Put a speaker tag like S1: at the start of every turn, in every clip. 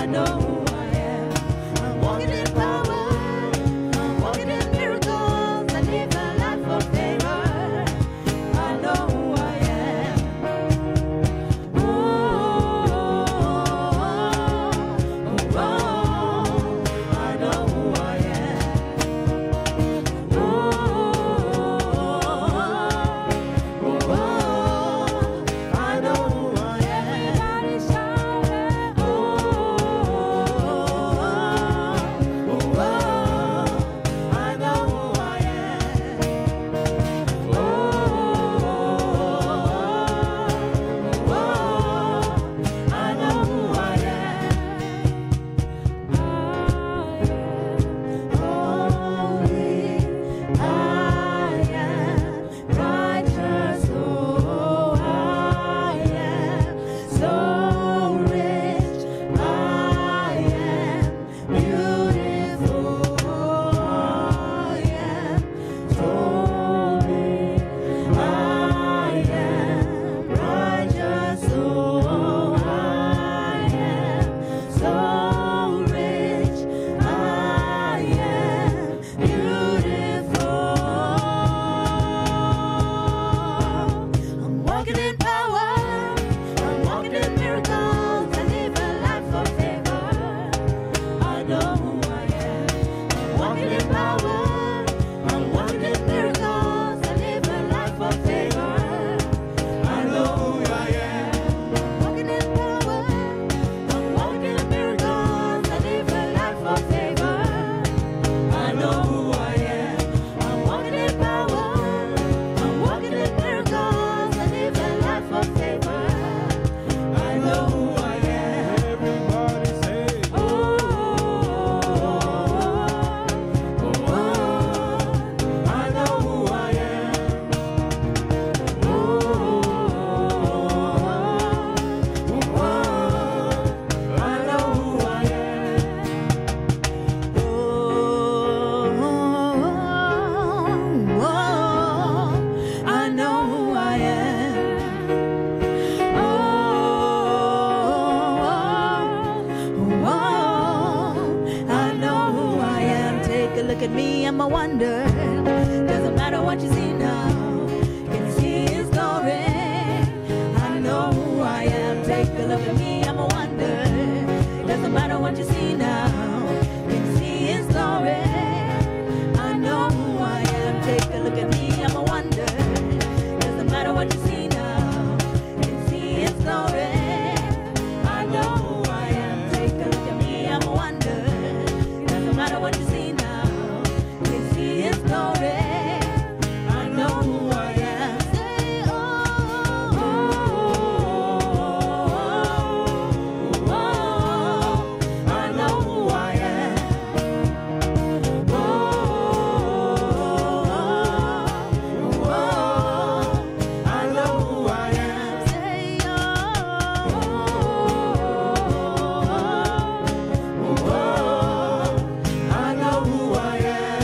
S1: at me, I'm a wonder. Doesn't matter what you see now, can you see His glory? I know who I am. Take a look at me, I'm a wonder. Doesn't matter what you see now, can you see His glory? I know who I am. Take a look at me, I'm a wonder. Doesn't matter what you see now, can you see His glory? I know who I am. Take a look at me, I'm a wonder. Doesn't matter what you see now, can you see His glory? I know who I am. Say, oh, I know who I am. I know who I am. Say, I know who I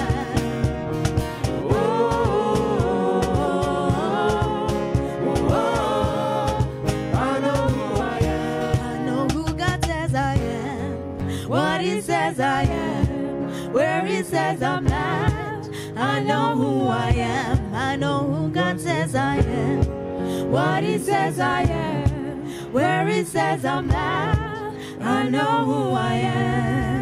S1: am. I know who God says I am, what He says I am, where He says I'm at. I know who I am. I know who God says I am, what He says I am, where He says I'm at. I know who I am.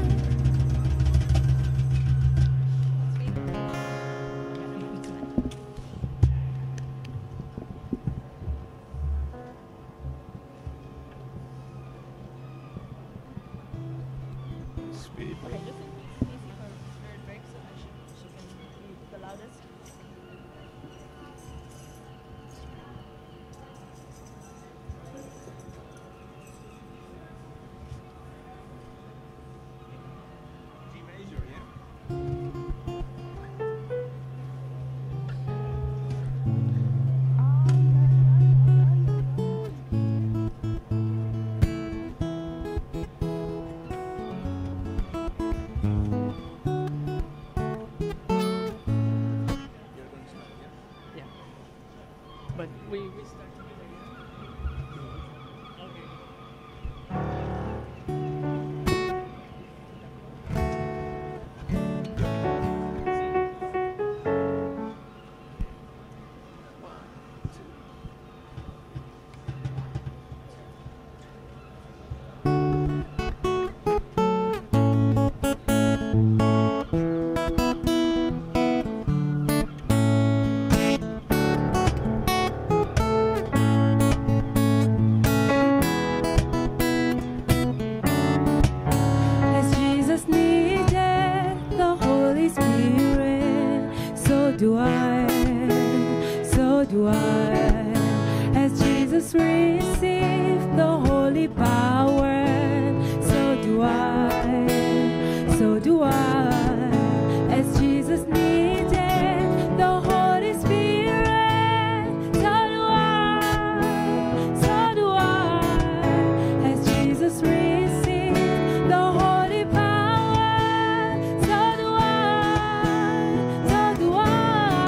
S2: Speed.
S3: Okay, just in case her spirit breaks so that she can be the loudest.
S2: G major, yeah?
S1: do I. As Jesus received the holy power, so do I, so do I. As Jesus needed the Holy Spirit, so do I, so do I. As Jesus received the holy power, so do I, so do I.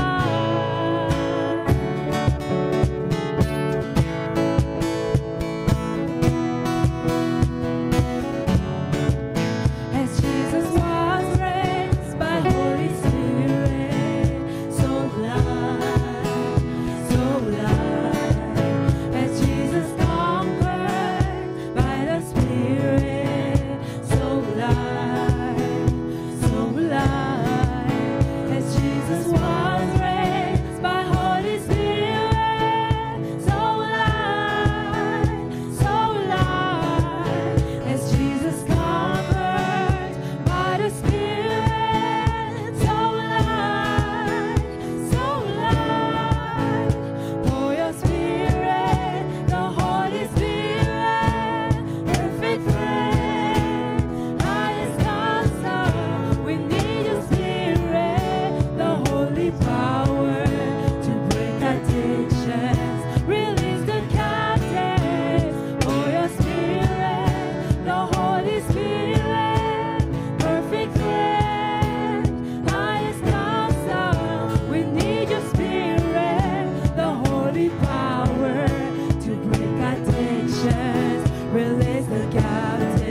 S1: As Jesus was raised by Holy Spirit, so will I, so will I. As Jesus conquered by the Spirit, so will I, so will I. As Jesus was raised by Holy Spirit, so will I, so will I. As Jesus conquered by the Spirit, so will I, so will I. For your Spirit, the Holy Spirit, perfect friend, highest counsel, we need your Spirit, the holy power to break addictions, release the captives. For your Spirit, the Holy Spirit, perfect friend, highest counsel, we need your Spirit, the holy power to break addictions, release the captives.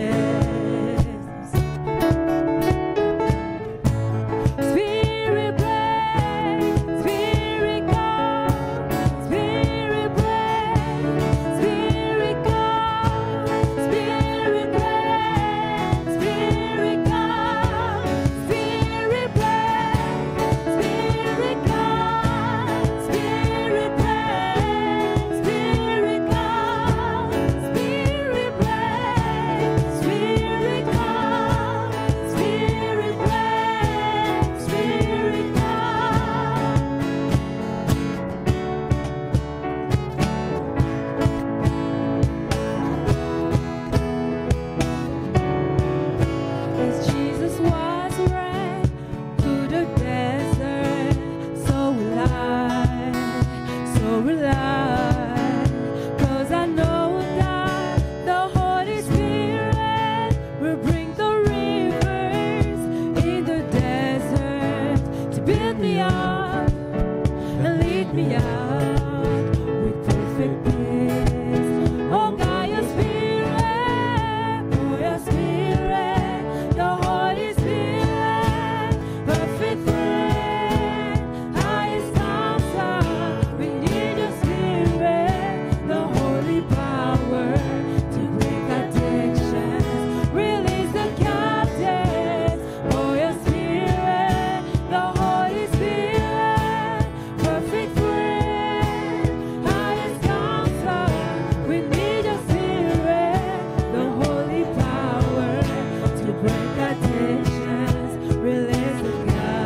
S1: Spirit break, Spirit come, Spirit break, Spirit come, Spirit break, Spirit come, Spirit break, Spirit come, Spirit break, Spirit come, Spirit break, Spirit come, Spirit break, Spirit come. As Jesus was led to the desert, so will I, so will I. 'Cause I know that the Holy Spirit will bring the rivers in the desert to build me up and lead me out with perfect peace. Oh God, your Spirit, oh your Spirit, the Holy Spirit, perfect friend, highest counsel, we need your Spirit, the holy power to break addictions, release the captives. Oh your Spirit, the Holy Spirit, perfect friend, highest counsel, we need your Spirit, the holy power to break addictions, release the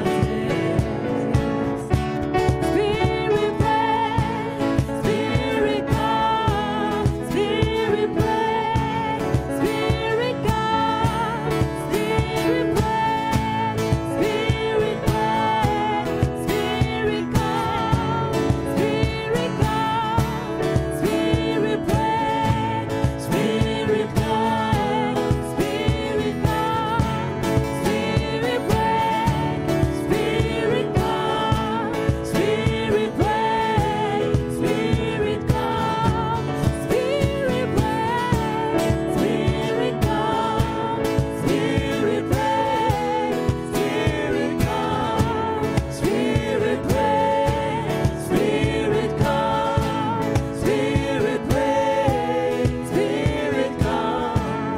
S1: captives. Spirit break, Spirit come, Spirit break, Spirit come, Spirit break, Spirit break, Spirit come, Spirit come, Spirit break, Spirit come, Spirit come, Spirit break, Spirit come, Spirit break, Spirit come, Spirit break, Spirit come, Spirit break, Spirit come, Spirit break, Spirit come, Spirit break, Spirit come.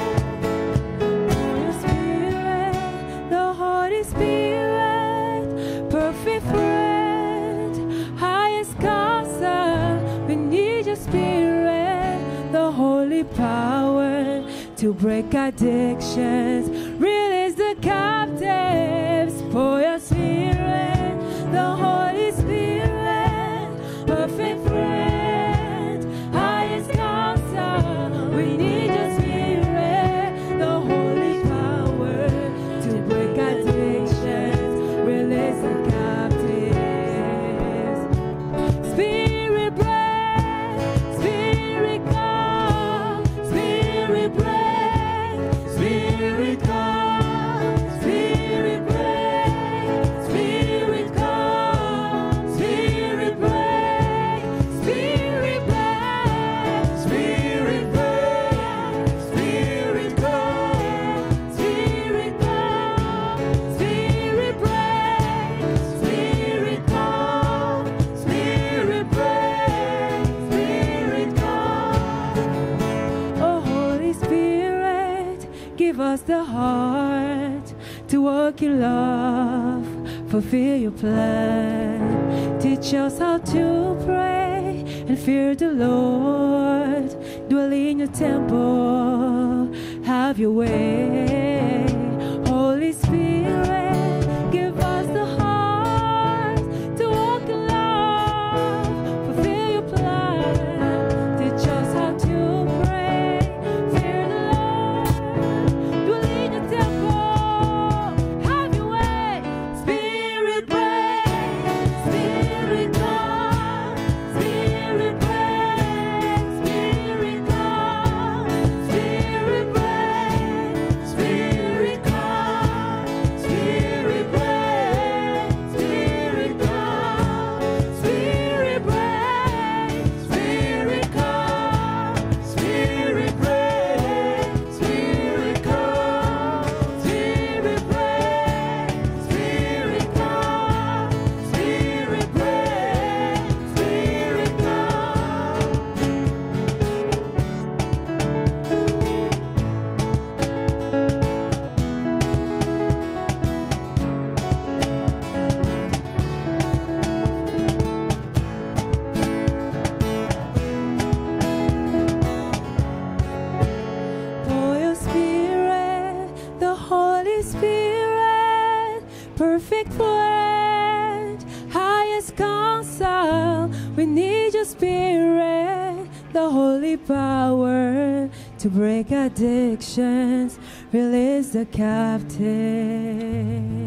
S1: Holy Spirit, the Holy Spirit, perfect friend, highest counsel, we need your Spirit, the holy power to break addictions, release the captives. For your Spirit, the Holy Spirit, perfect
S4: Give us the heart to walk in love, fulfill your plan. Teach us how to pray and fear the Lord. Dwell in your temple, have your way. Holy Spirit, give us the heart to walk in love, fulfill your plan. Teach us how to pray, fear the Lord. Dwell in your temple, have your way. Spirit reign, Spirit come, Spirit reign, Spirit come, Spirit reign, Spirit come, Spirit reign, Spirit come, Spirit reign, Spirit come, Spirit reign, Spirit come, Spirit reign, Spirit come, Spirit reign, Spirit For your Spirit, the Holy Spirit, perfect word, highest counsel. We need your Spirit, the holy power to break addictions, release the captives.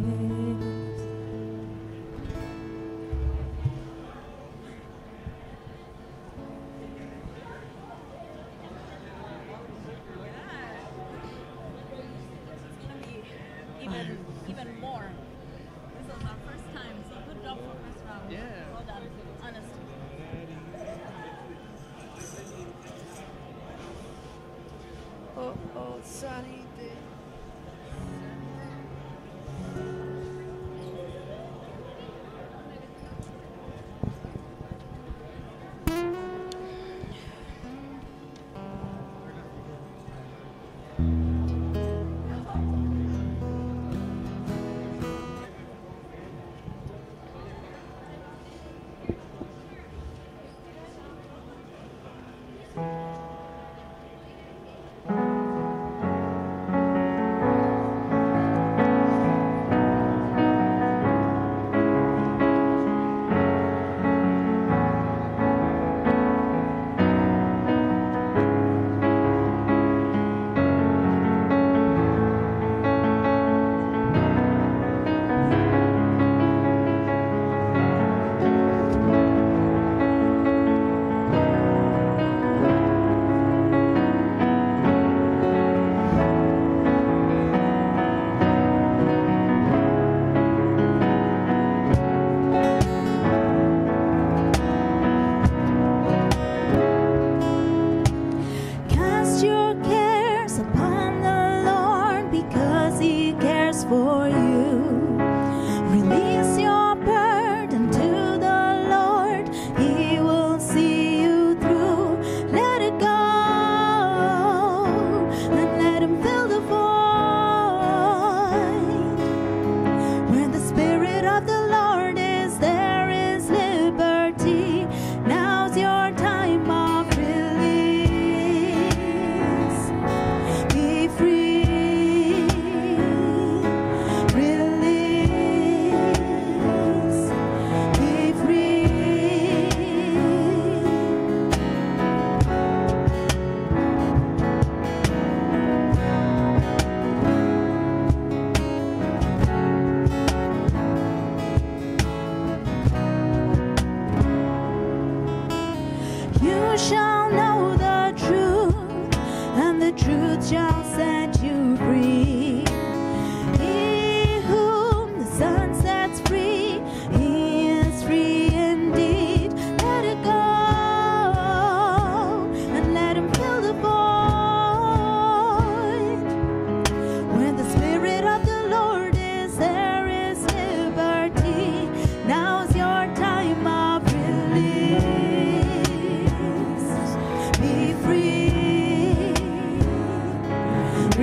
S3: Even more. This is our first time, so good job for first round.
S2: Yeah.
S3: Well done, honestly.
S5: Oh, sunny day.
S1: Cast your cares upon the Lord because He cares for you. Release your burden to the Lord, He will see you through. Let it go and let Him fill the void. Where the Spirit of the Lord is, there is liberty. Now's your time of release. Be free, release, be free. You shall know the truth, and the truth shall set you free. He whom the Son sets free, he is free indeed. Let it go and let Him fill the void. Where the Spirit of the Lord is, there is liberty. Now's your time of release. Be free,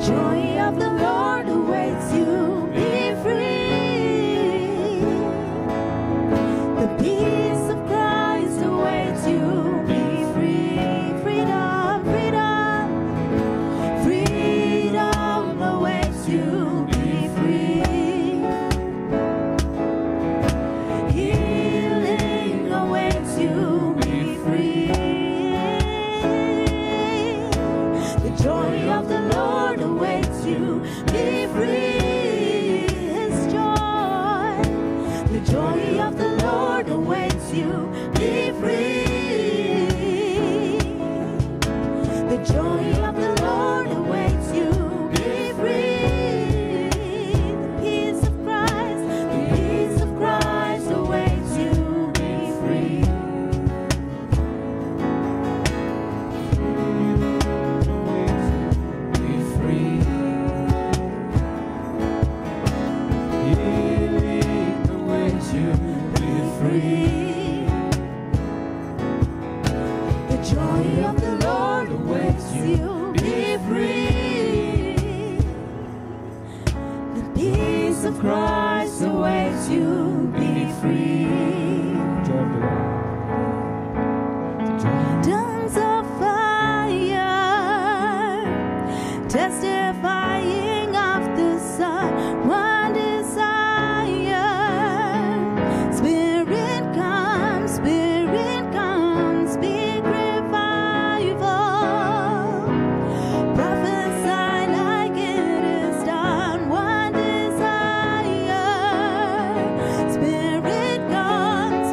S1: joy of the Lord awaits you. Be free. The peace of Christ awaits you. Be free. Freedom, freedom, freedom awaits you. Be free. Healing awaits you. Be free. The joy of the Lord awaits you. Be free. His joy. The joy of the Lord awaits you. Be free. The joy of the Lord awaits you. Be free. The peace of Christ. The peace of Christ awaits you. Be free.
S2: Be free. Healing awaits you. Be free.
S1: The joy of the Lord awaits you. Be free. The peace of Christ awaits you. Be free.
S2: Joy of the Lord. The joy.
S1: Tongues of fire, testifying of the Son, one desire. Spirit come, speak revival. Prophesy like it is done, one desire. Spirit come,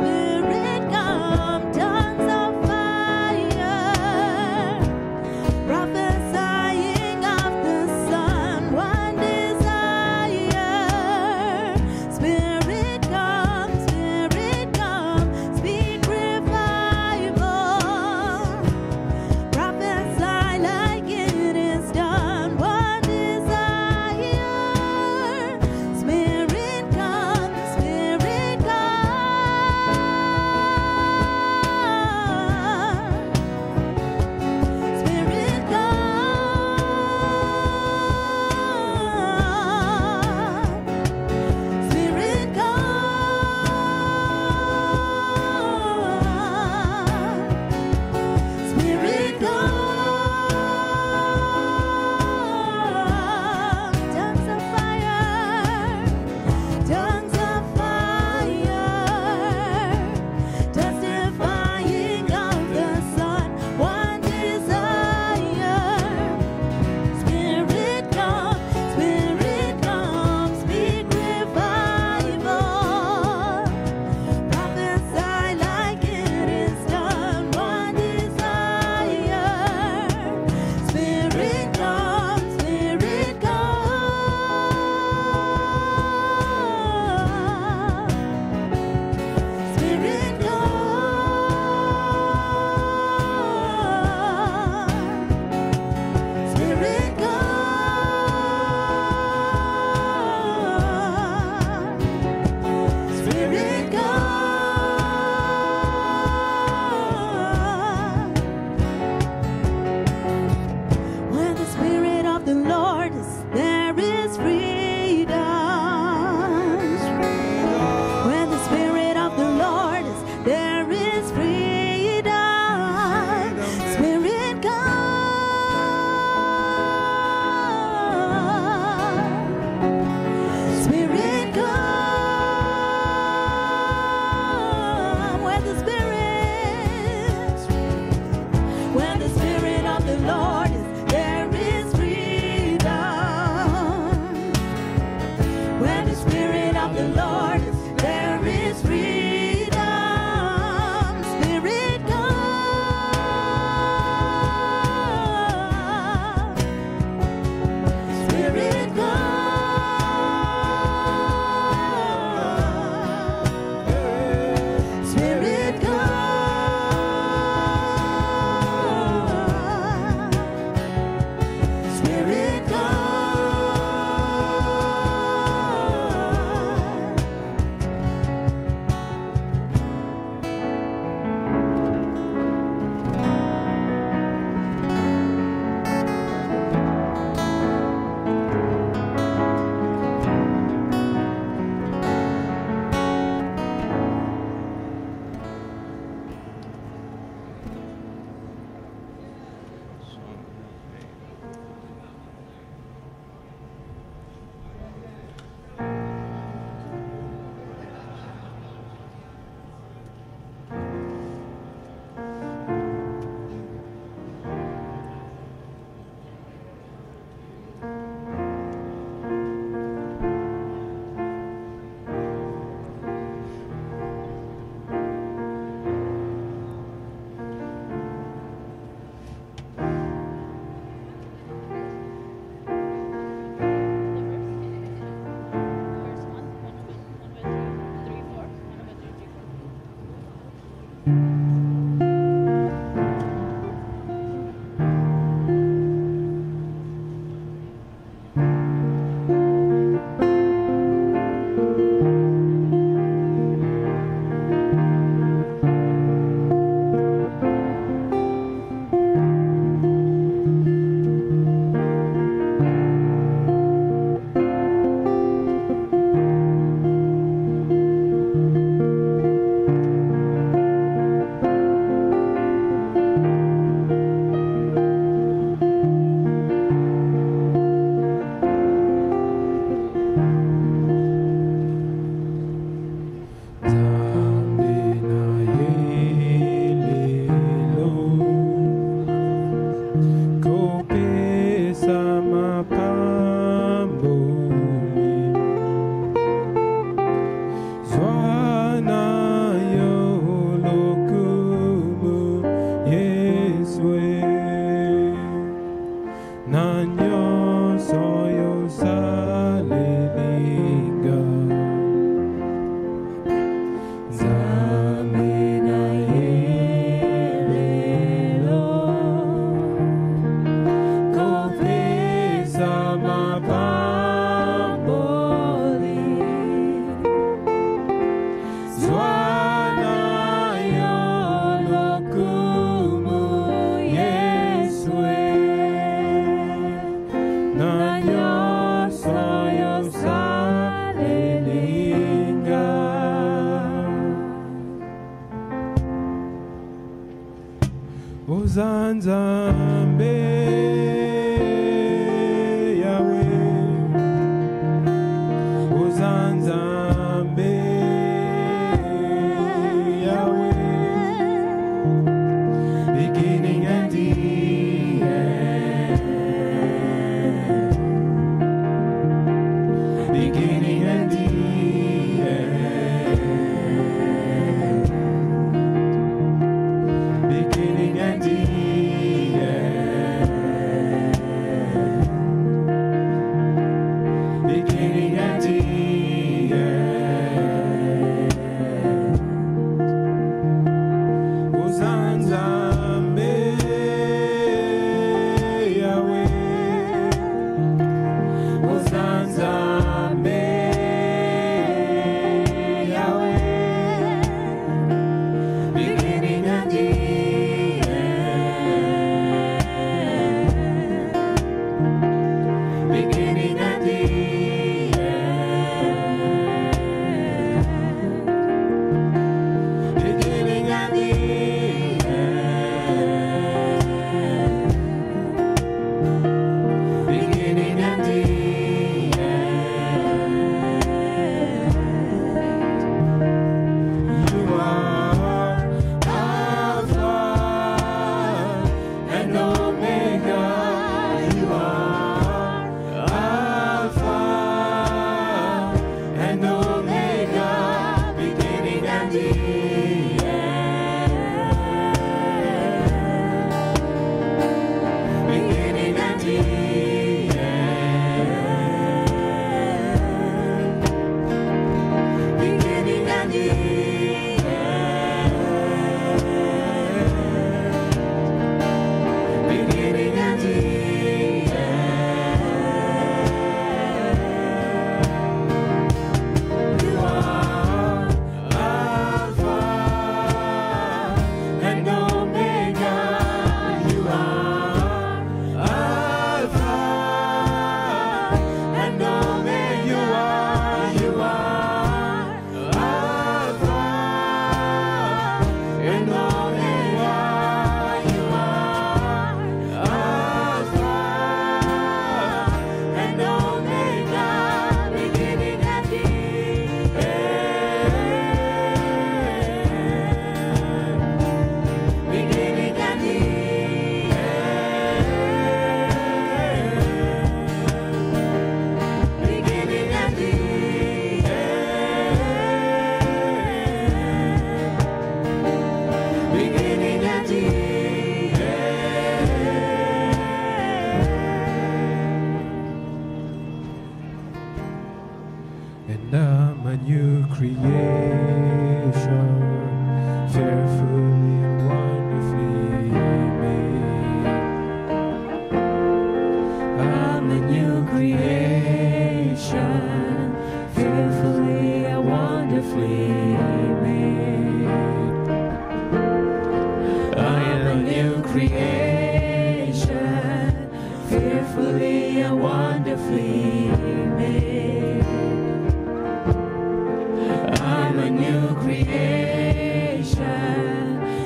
S5: Uzanzambe Yahweh, Uzanzambe Yahweh, beginning and the end, beginning and the end, beginning and the beginning and the end. Uzanzambe Yahweh, Uzanzambe Yahweh, beginning and the end, beginning and the beginning and the end, beginning and the end. You are Alpha and Omega. You are Alpha and Omega, beginning and the end, beginning and the end, beginning and the end, beginning and the end. You are Alpha and Omega. You are Alpha and Omega. You are Alpha and Omega. You are Alpha and Omega, beginning and the end, beginning and the end, beginning and the end, beginning and the end. And I'm a new creation, fearfully and wonderfully made. I'm a new creation, fearfully and wonderfully made. I am a new creation, fearfully and wonderfully made. I'm a new creation,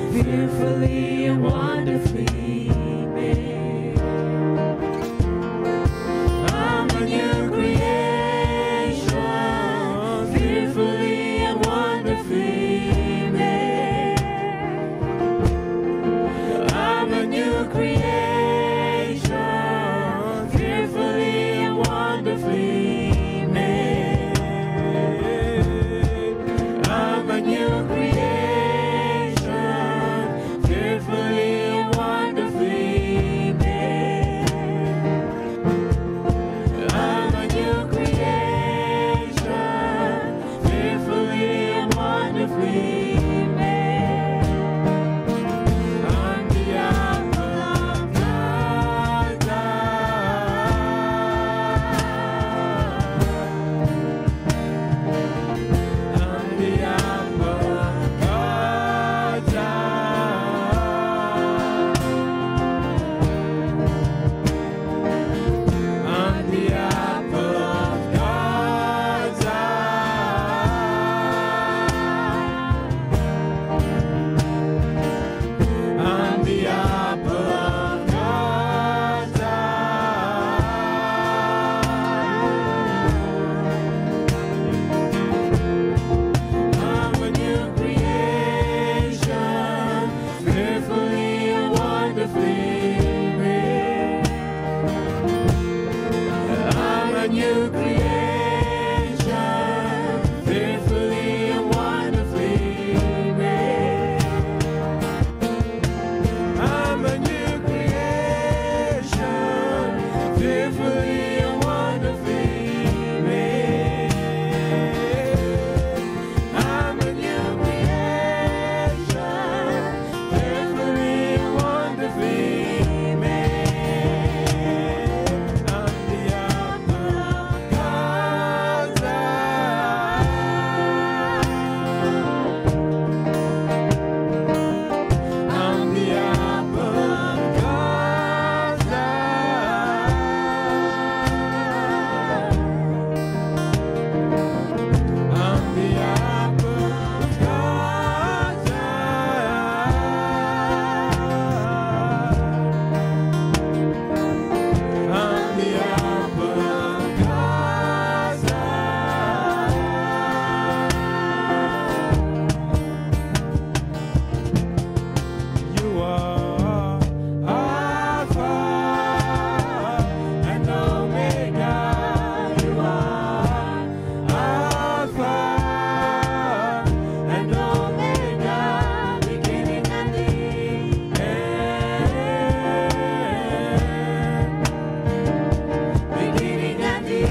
S5: new creation, fearfully and wonderfully made. I'm a new creation, fearfully and wonderfully made. I'm a new creation, fearfully and wonderfully made. I'm the apple of God's eye. I'm the apple of God's eye. I'm the apple of God's eye. I'm the apple of God's eye. You are Alpha and Omega. You are Alpha and Omega, beginning and the end. Beginning and the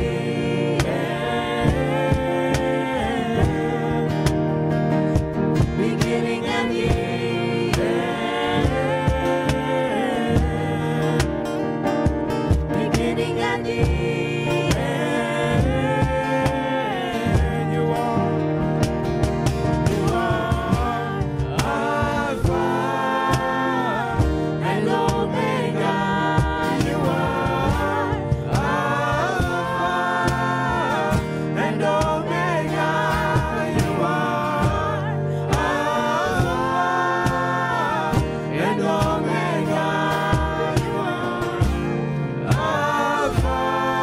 S5: end. Beginning and the end. Beginning and the end. You are Alpha and Omega. You are Alpha and Omega. You are Alpha and Omega. You are Alpha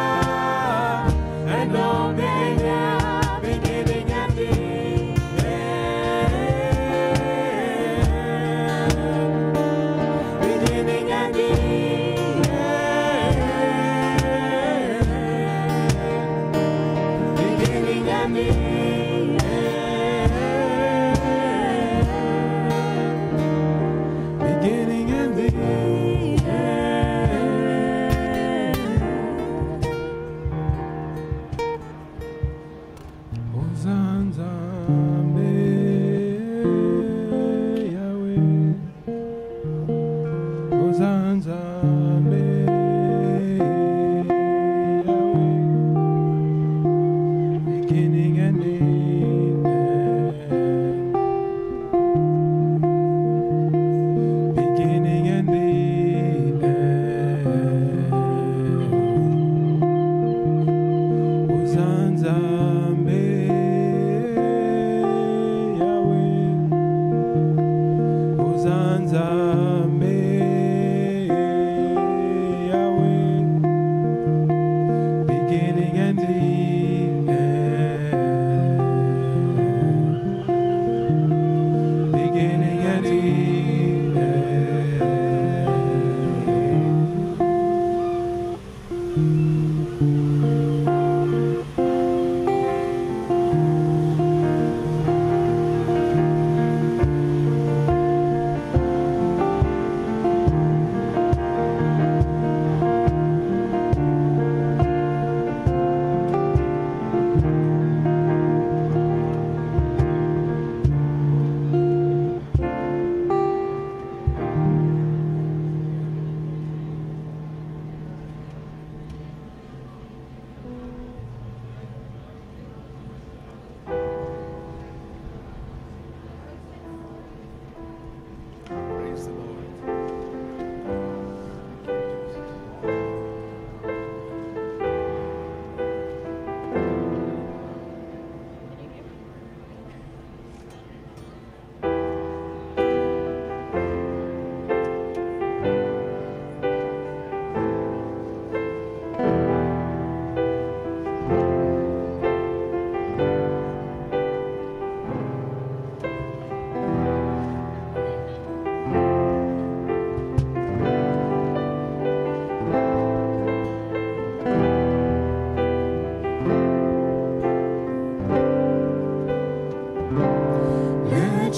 S5: and Omega, beginning and the end. Beginning and the end. Beginning and the end. Beginning and the end. Ozanzambe Yahweh, Ozanzambe Yahweh, beginning and end.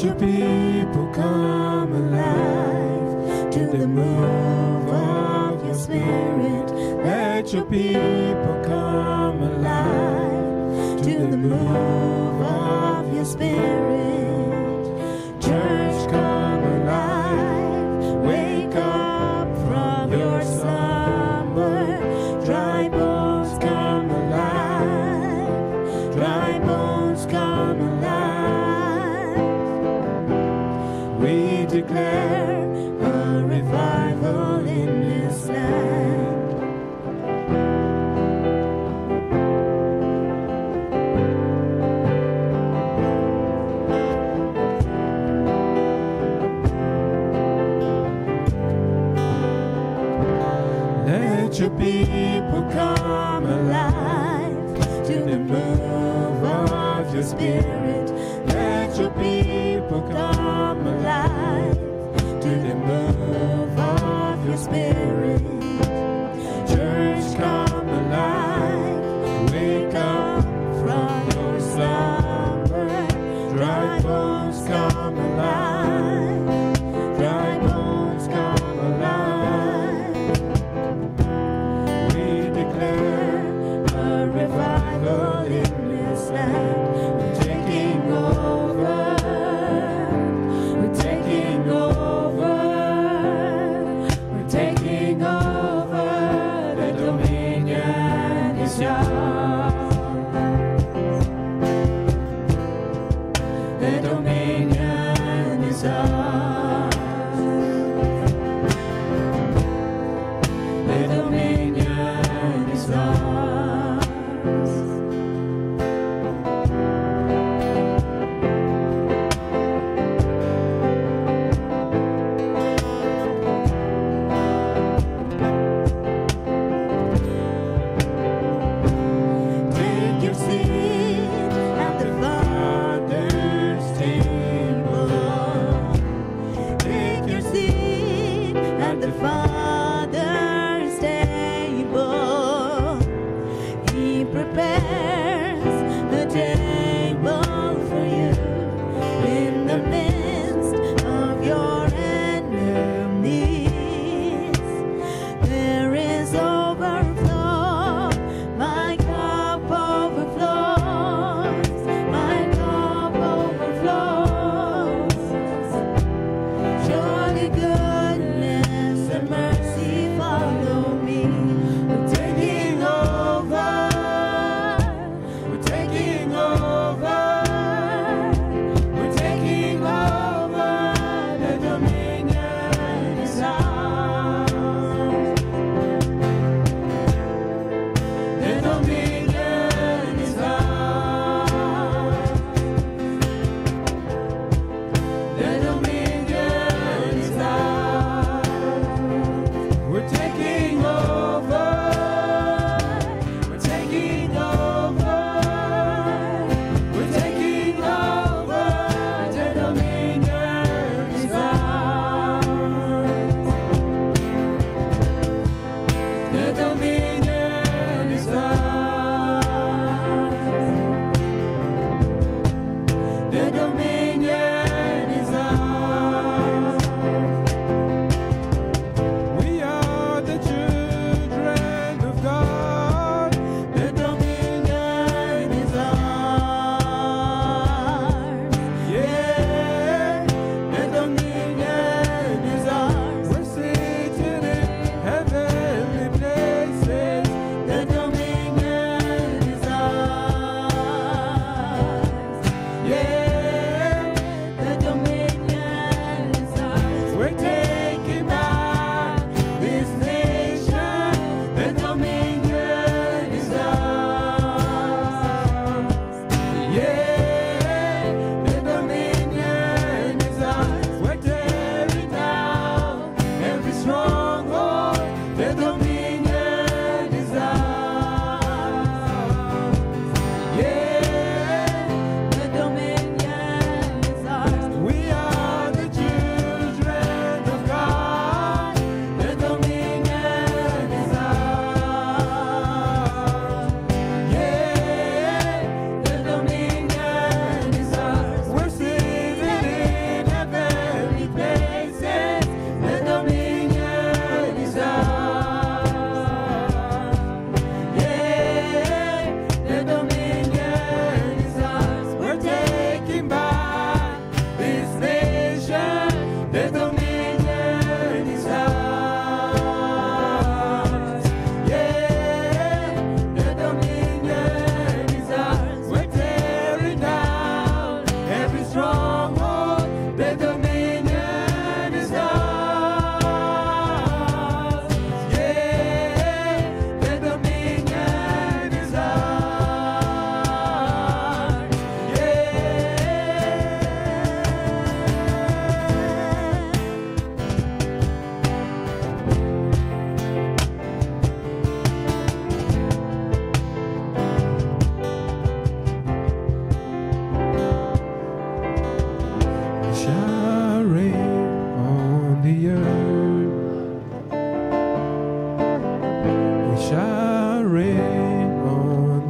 S5: Let your people come alive to the move of your spirit. Let your people come alive to the move of your spirit. Church, come alive. Wake up from your slumber. Dry bones, come alive. Dry bones, come alive. We declare a revival in this land. Let your people come alive to the move of your spirit. Let your people come alive to the move of your spirit. Church, come alive. Wake up from your slumber. Dry bones, come alive. Dry bones, come alive. We declare a revival in this land. We're taking over. We're taking over. We're taking over. The dominion is yours. The dominion is ours. The dominion is ours.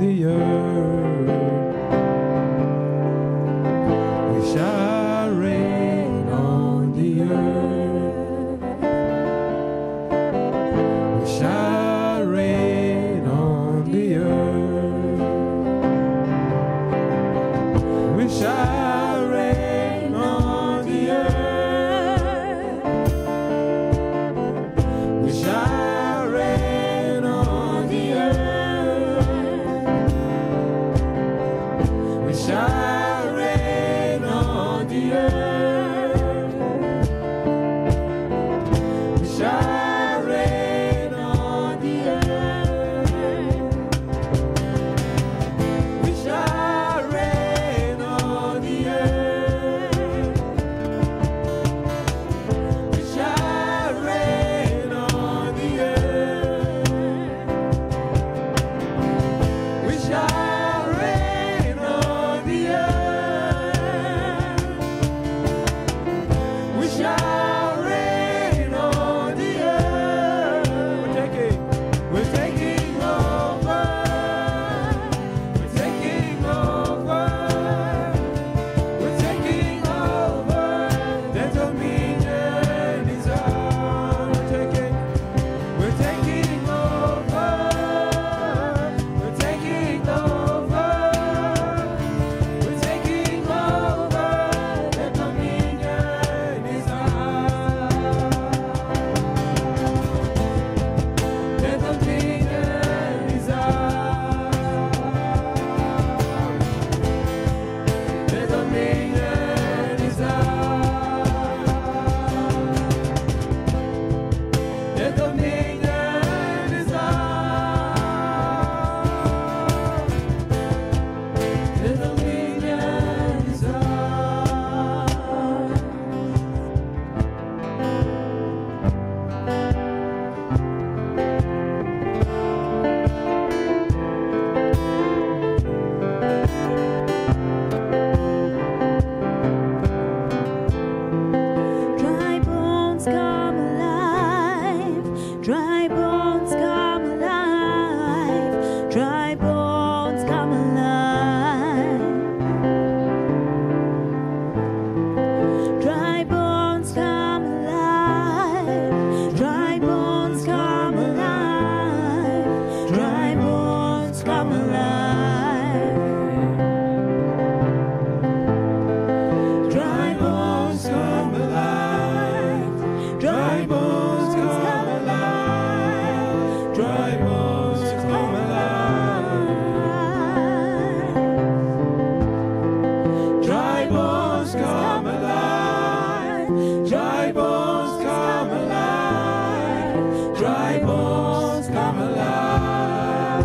S5: the earth. We shall reign on the earth. We shall reign on the earth. We shall reign on the earth. We shall reign on the earth. We shall reign on the earth. We shall reign on the earth. We shall reign on the earth. We shall reign on the earth. We shall reign on the earth. We shall reign on the earth. We're taking over. We're taking over. We're taking over. The dominion is ours. We're taking over. We're taking over. We're taking over. The dominion is ours. The dominion is ours. The dominion is ours. The dominion is ours. The dominion is
S1: Dry bones come alive. Dry bones come alive. Dry bones come alive. Dry bones come alive. Dry bones come alive. Dry bones come alive. Dry bones come alive. Dry bones come alive. Dry bones come alive. Dry bones come alive. Dry bones come alive. Dry bones come alive.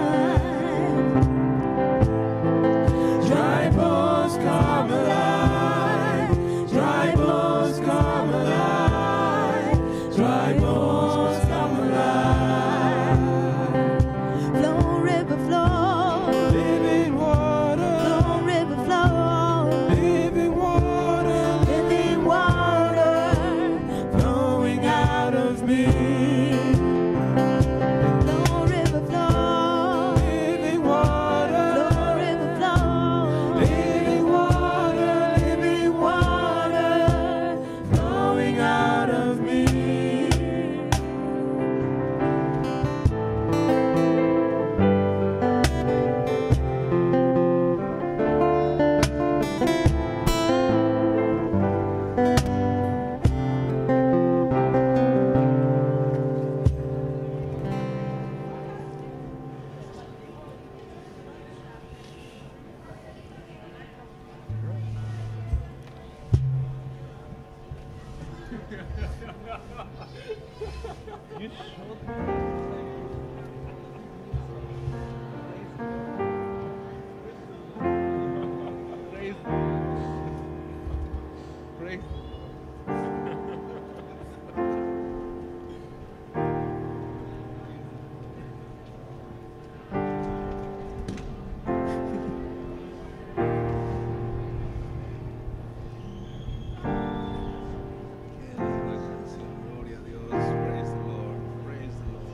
S1: Dry bones come alive. Dry bones come alive. Dry bones come alive. Flow, river, flow. Living water. Flow, river, flow. Living water. Living water. Flowing out of me. Flow, river, flow. Living water. Flow, river, flow. Living water. Living water. Flowing out of me.
S6: Gloria a Dios. Praise the Lord. Praise the Lord.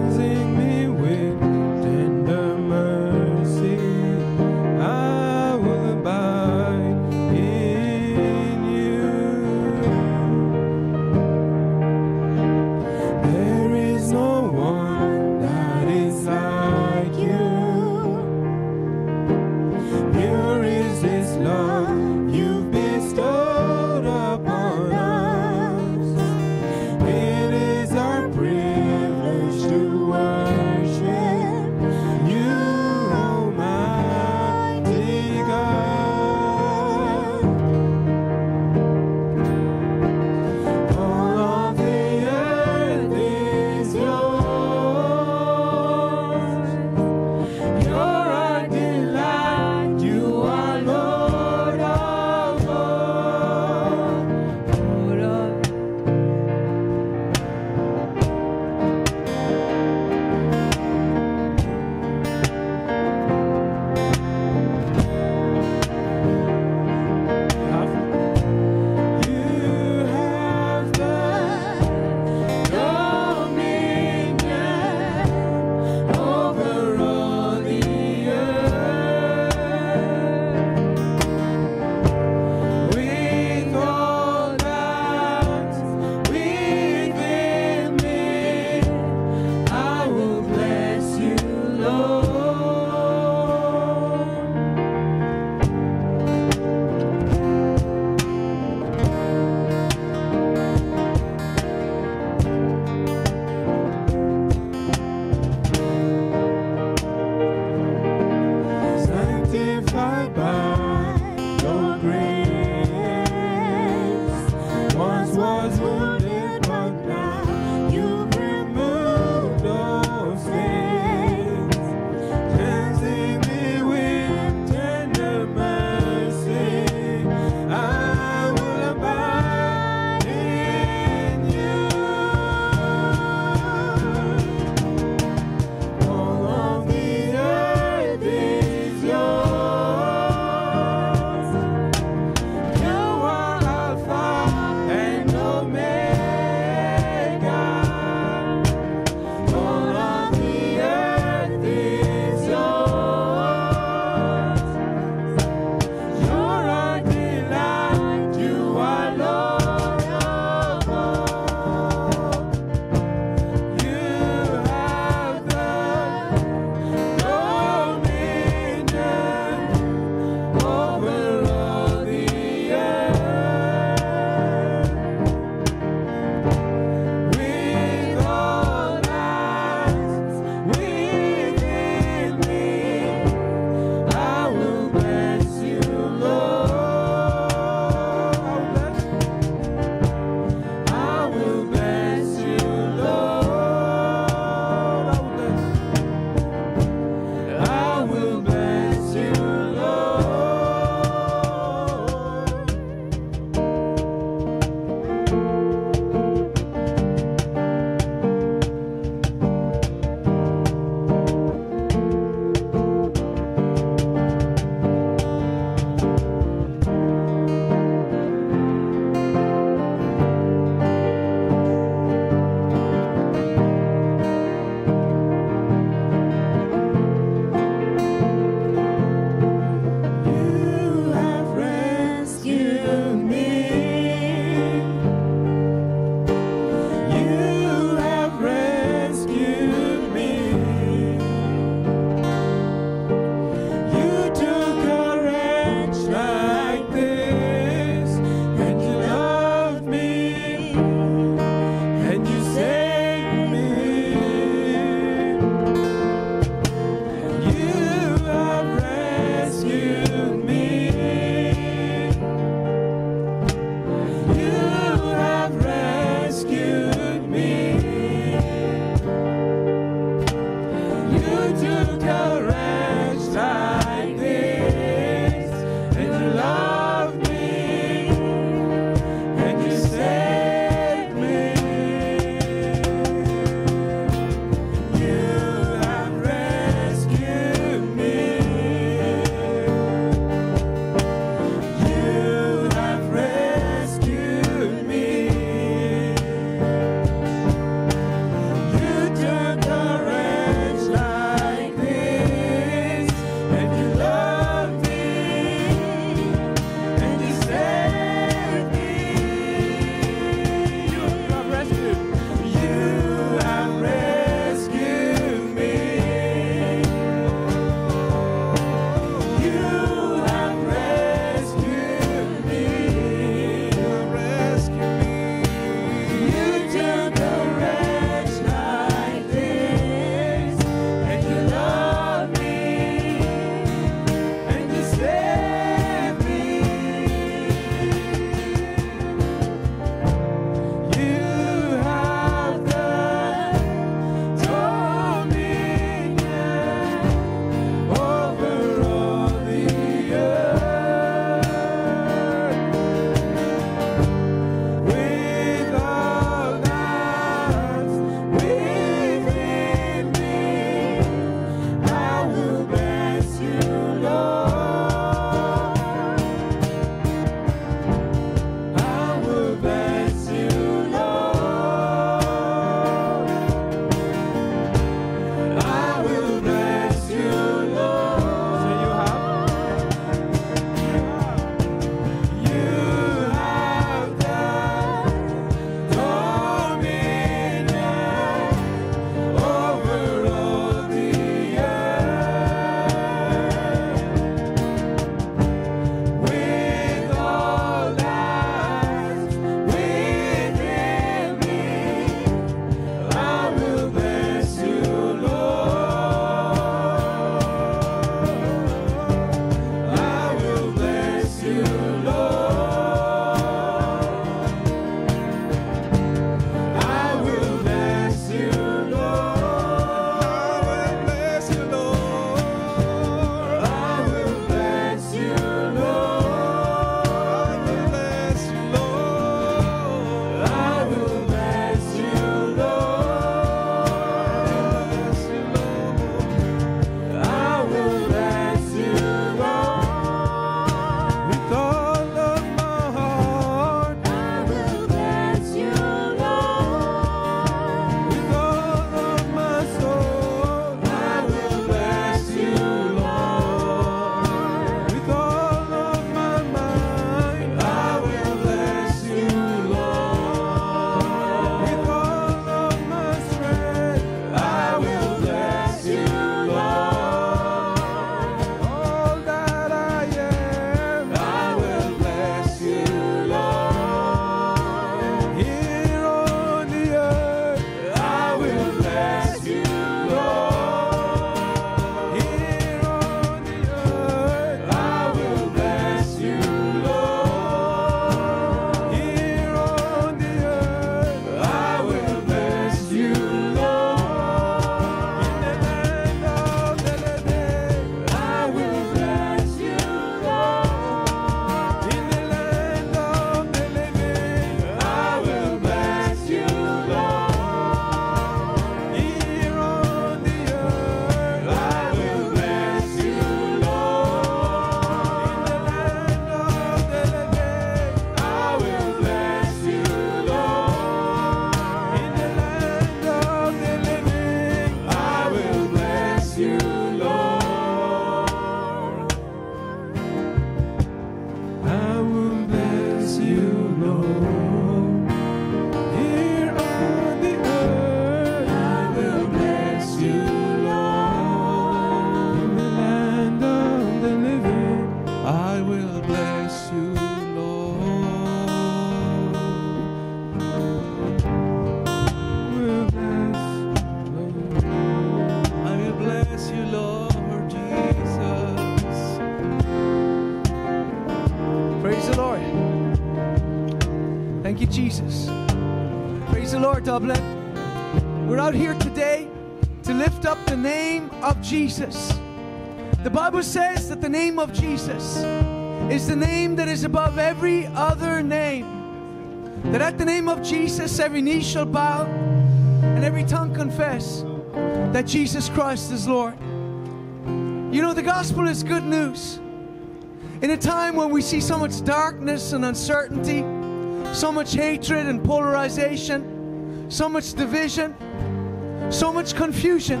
S6: the Lord, Dublin. We're out here today to lift up the name of Jesus. The Bible says that the name of Jesus is the name that is above every other name. That at the name of Jesus, every knee shall bow and every tongue confess that Jesus Christ is Lord. You know, the gospel is good news. In a time when we see so much darkness and uncertainty, so much hatred and polarization, so much division, so much confusion,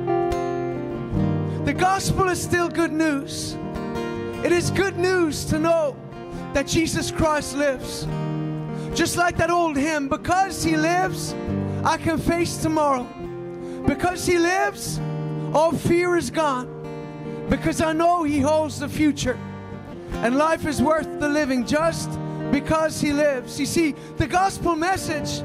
S6: the gospel is still good news. It is good news to know that Jesus Christ lives. Just like that old hymn, because He lives, I can face tomorrow. Because He lives, all fear is gone. Because I know He holds the future. And life is worth the living just because He lives. You see, the gospel message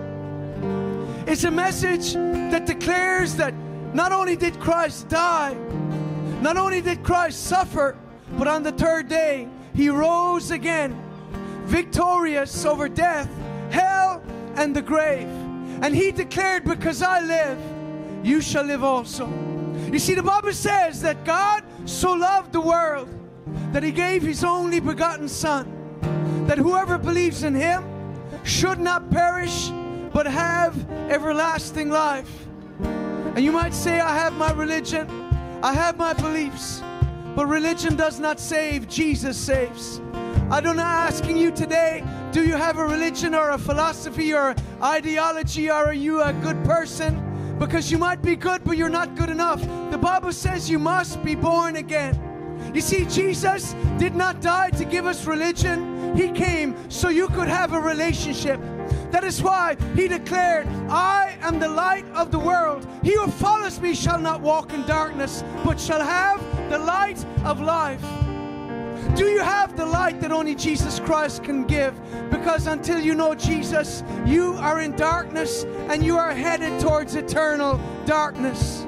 S6: is a message that declares that not only did Christ die, not only did Christ suffer, but on the third day He rose again, victorious over death, hell, and the grave. And He declared, because I live, you shall live also. You see, the Bible says that God so loved the world that He gave His only begotten Son, that whoever believes in Him should not perish but have everlasting life. And you might say, I have my religion, I have my beliefs, but religion does not save, Jesus saves. I'm not asking you today, do you have a religion or a philosophy or ideology, or are you a good person? Because you might be good, but you're not good enough. The Bible says you must be born again. You see, Jesus did not die to give us religion. He came so you could have a relationship. That is why He declared, I am the light of the world. He who follows me shall not walk in darkness, but shall have the light of life. Do you have the light that only Jesus Christ can give? Because until you know Jesus, you are in darkness and you are headed towards eternal darkness.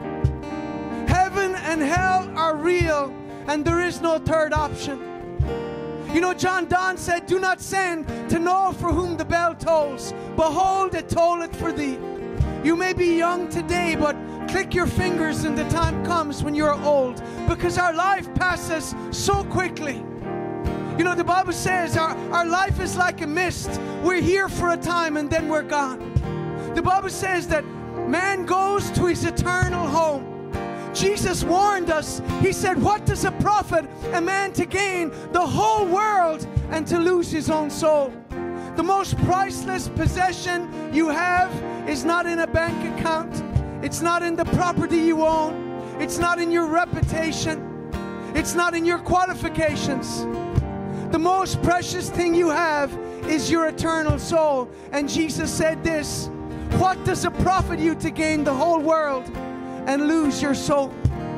S6: Heaven and hell are real, and there is no third option. You know, John Donne said, do not send to know for whom the bell tolls. Behold, it tolleth for thee. You may be young today, but click your fingers and the time comes when you're old, because our life passes so quickly. You know, the Bible says our life is like a mist. We're here for a time and then we're gone. The Bible says that man goes to his eternal home. Jesus warned us. He said, what does it profit a man to gain the whole world and to lose his own soul? The most priceless possession you have is not in a bank account. It's not in the property you own. It's not in your reputation. It's not in your qualifications. The most precious thing you have is your eternal soul. And Jesus said this, what does it profit you to gain the whole world and lose your soul?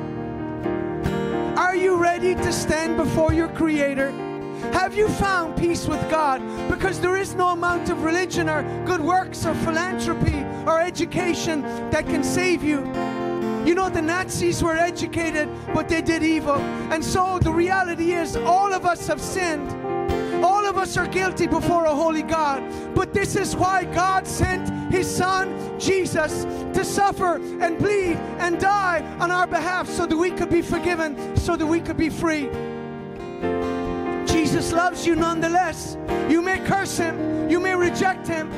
S6: Are you ready to stand before your Creator? Have you found peace with God? Because there is no amount of religion or good works or philanthropy or education that can save you. You know, the Nazis were educated, but they did evil. And so the reality is, all of us have sinned. All of us are guilty before a holy God. But this is why God sent His Son, Jesus, to suffer and bleed and die on our behalf so that we could be forgiven, so that we could be free. Jesus loves you nonetheless. You may curse Him, you may reject Him.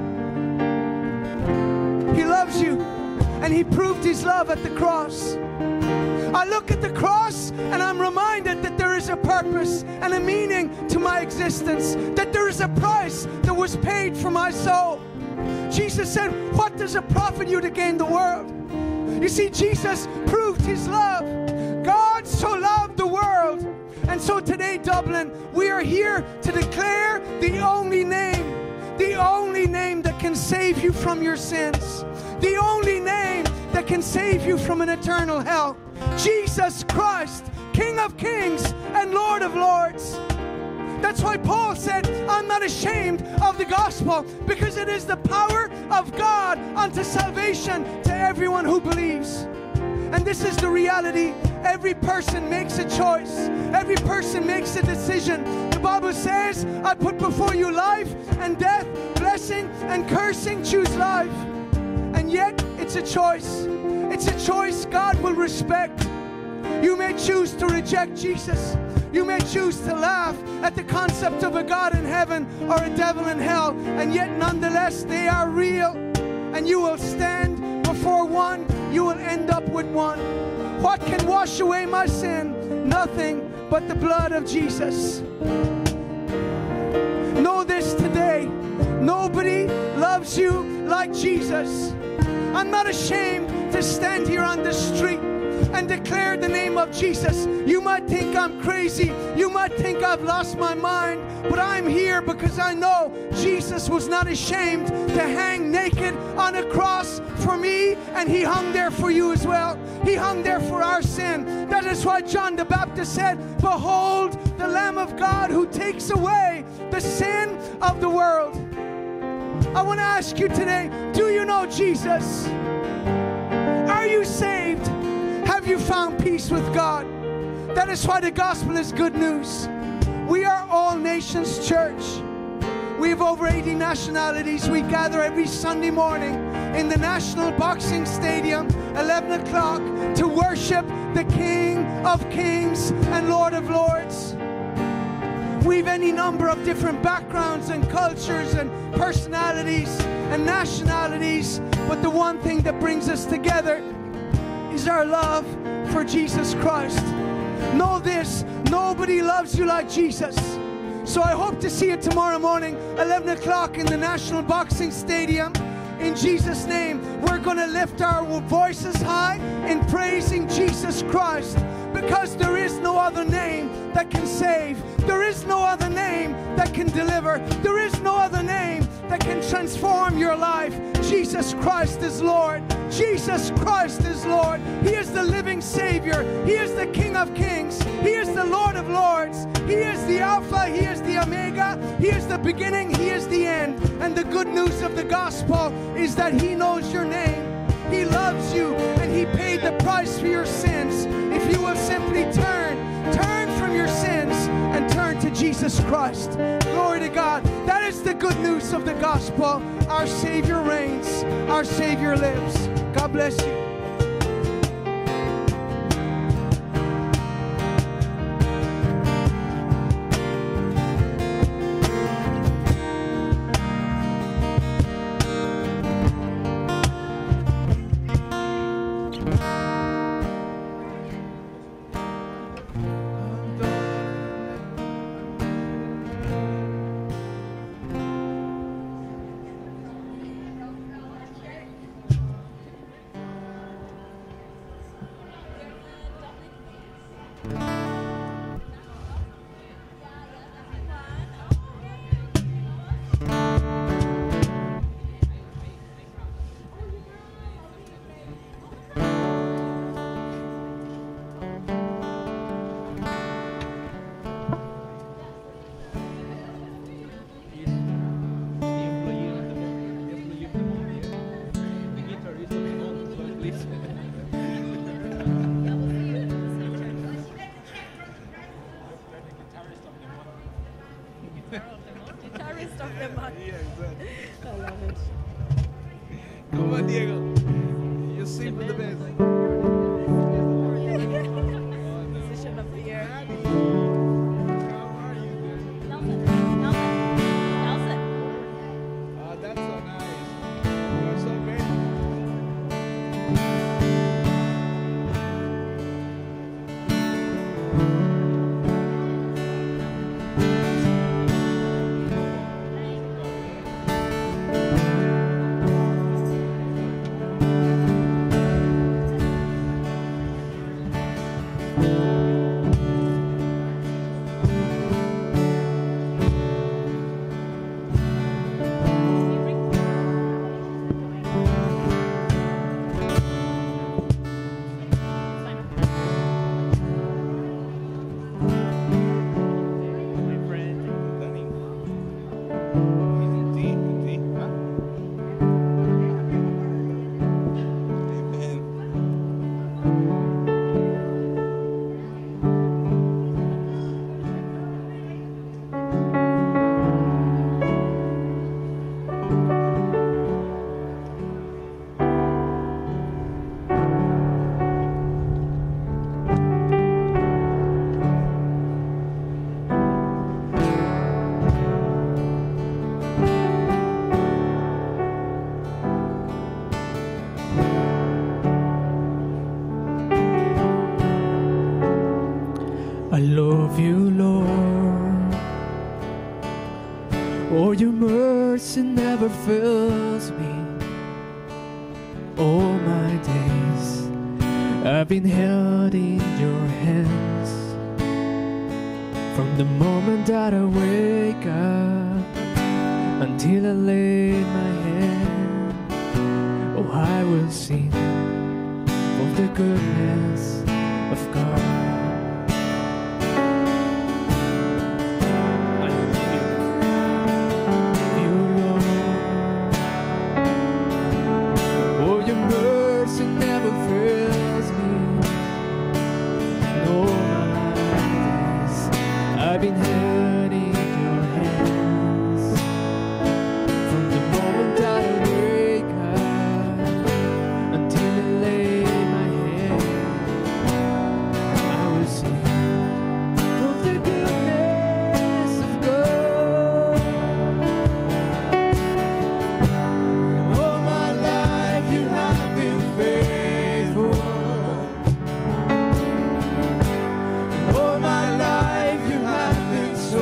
S6: He loves you, and He proved His love at the cross. I look at the cross and I'm reminded that there is a purpose and a meaning to my existence, that there is a price that was paid for my soul. Jesus said, what does it profit you to gain the world? You see, Jesus proved His love. God so loved the world. And so today, Dublin, we are here to declare the only name that can save you from your sins, the only name that can save you from an eternal hell. Jesus Christ, King of Kings and Lord of Lords. That's why Paul said, I'm not ashamed of the gospel, because it is the power of God unto salvation to everyone who believes. And this is the reality. Every person makes a choice. Every person makes a decision. The Bible says, I put before you life and death, blessing blessing and cursing, choose life. And yet, it's a choice. It's a choice God will respect. You may choose to reject Jesus. You may choose to laugh at the concept of a God in heaven or a devil in hell, and yet nonetheless they are real. And you will stand before one, you will end up with one. What can wash away my sin? Nothing but the blood of Jesus. Know this today. Nobody loves you like Jesus. I'm not ashamed to stand here on the street and declare the name of Jesus. You might think I'm crazy. You might think I've lost my mind. But I'm here because I know Jesus was not ashamed to hang naked on a cross for me, and He hung there for you as well. He hung there for our sin. That is why John the Baptist said, "Behold the Lamb of God who takes away the sin of the world." I want to ask you today, do you know Jesus? Are you saved? Have you found peace with God? That is why the gospel is good news. We are All Nations Church. We have over 80 nationalities. We gather every Sunday morning in the National Boxing Stadium, 11 o'clock, to worship the King of Kings and Lord of Lords. We've any number of different backgrounds and cultures and personalities and nationalities, but the one thing that brings us together is our love for Jesus Christ. Know this, nobody loves you like Jesus. So I hope to see you tomorrow morning, 11 o'clock in the National Boxing Stadium. In Jesus' name, we're going to lift our voices high in praising Jesus Christ, because there is no other name that can save. There is no other name that can deliver. There is no other name that can transform your life. Jesus Christ is Lord. Jesus Christ is Lord. He is the living Savior. He is the King of Kings. He is the Lord of Lords. He is the Alpha. He is the Omega. He is the beginning. He is the end. And the good news of the gospel is that He knows your name. He loves you, and He paid the price for your sins. If you will simply turn from your sins and turn to Jesus Christ. Glory to God. That is the good news of the gospel. Our Savior reigns. Our Savior lives. God bless you.
S3: Guitarist of the month.
S7: Yeah, exactly.
S3: I love it.
S7: Come on, Diego. You sing with the best.
S3: Musician of the year.
S7: How are you doing?
S3: Nelson.
S7: Oh, that's so nice. You're so great.
S2: Oh, your mercy never fails me. All my days I've been held in your hands. From the moment that I wake up until I lay my head, oh, I will sing of the goodness of God. I've been held in your hands. From the moment that I wake up until I lay my head, I will sing of the goodness of God. All my life you have been faithful. All my life you have been so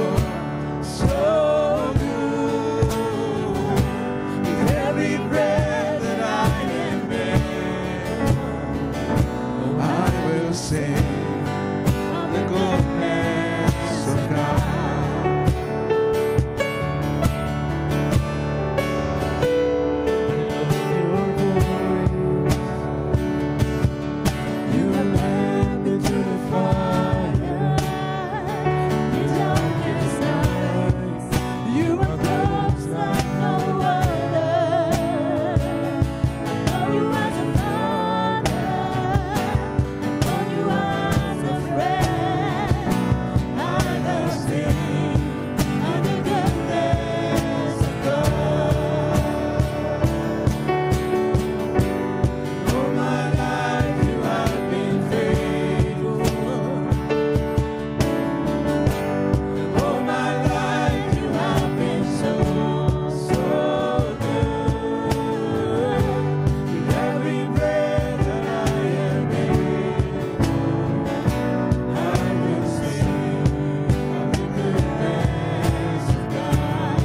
S2: good. With every breath that I am able, oh, I will sing of the goodness of God. You have led me to the fire. You are close like no other. I know you as a father. I know you as a friend. I will sing of the goodness of God. All my life you have been faithful. All my life you have been so good. With every breath that I am able, I will sing of the goodness of God.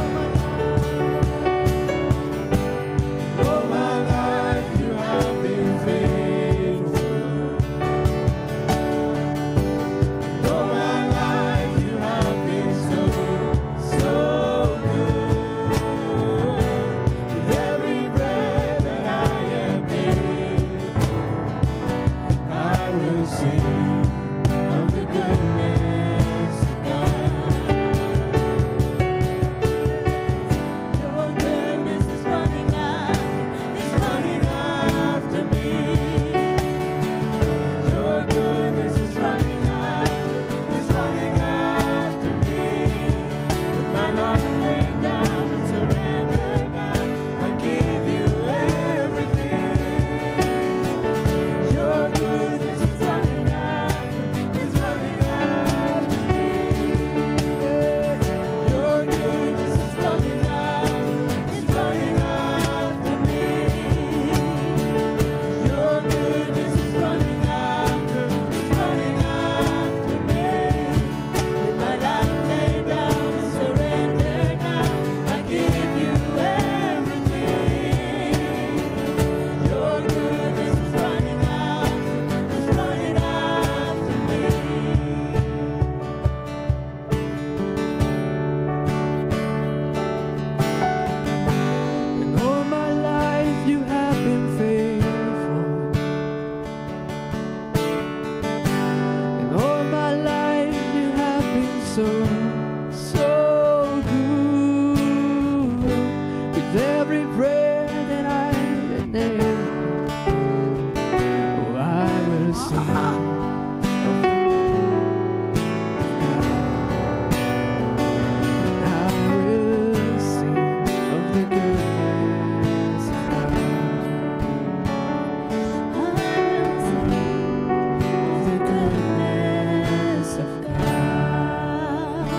S2: All my life you have been faithful. All my life you have been so good. With every breath that I am able, I will sing of the goodness of God. Your goodness is running after me. Your goodness is running after me. With my life laid down and surrendered now, I give you everything. Your goodness is running after me. Your goodness is running after me. Your goodness is running after me. With my life laid down and surrendered now, I give you everything. Your goodness is running after me. And all my life you have been faithful. And all my life you have been so good. With every breath that I inhale, oh, I will sing of the I will sing of the goodness of God. I will sing of the goodness of God.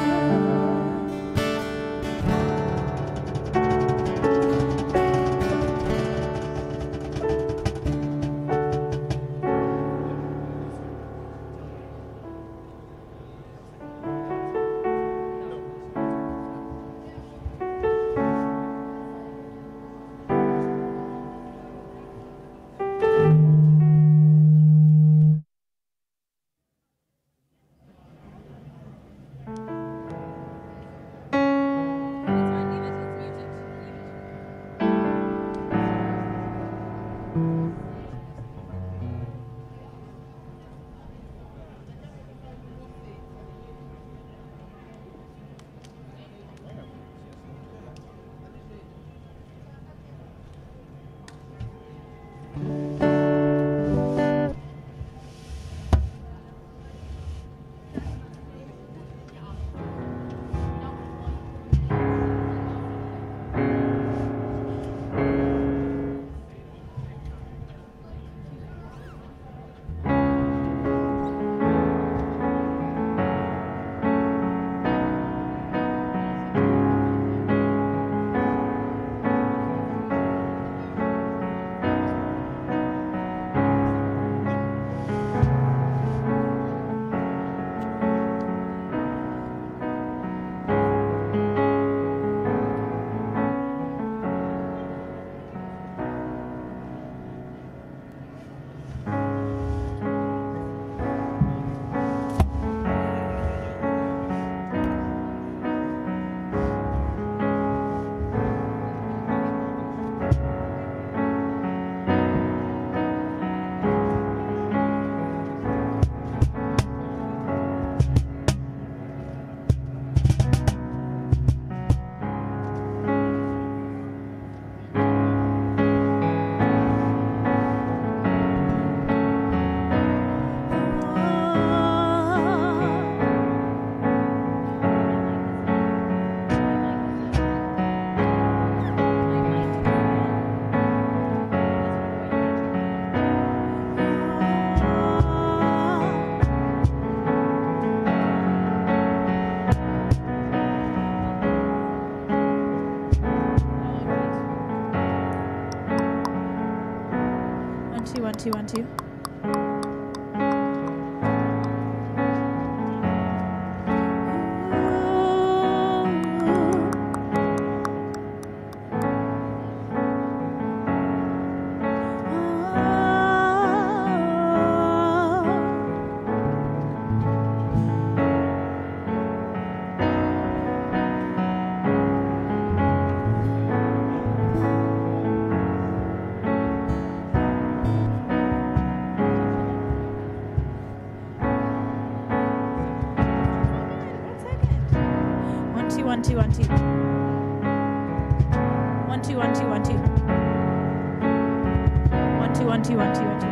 S3: 2, 1, 2. One, two, 1, 2. 1, 2, 1, 2, 1, 2. 1, 2, 1, 2, 1, 2, 1, 2.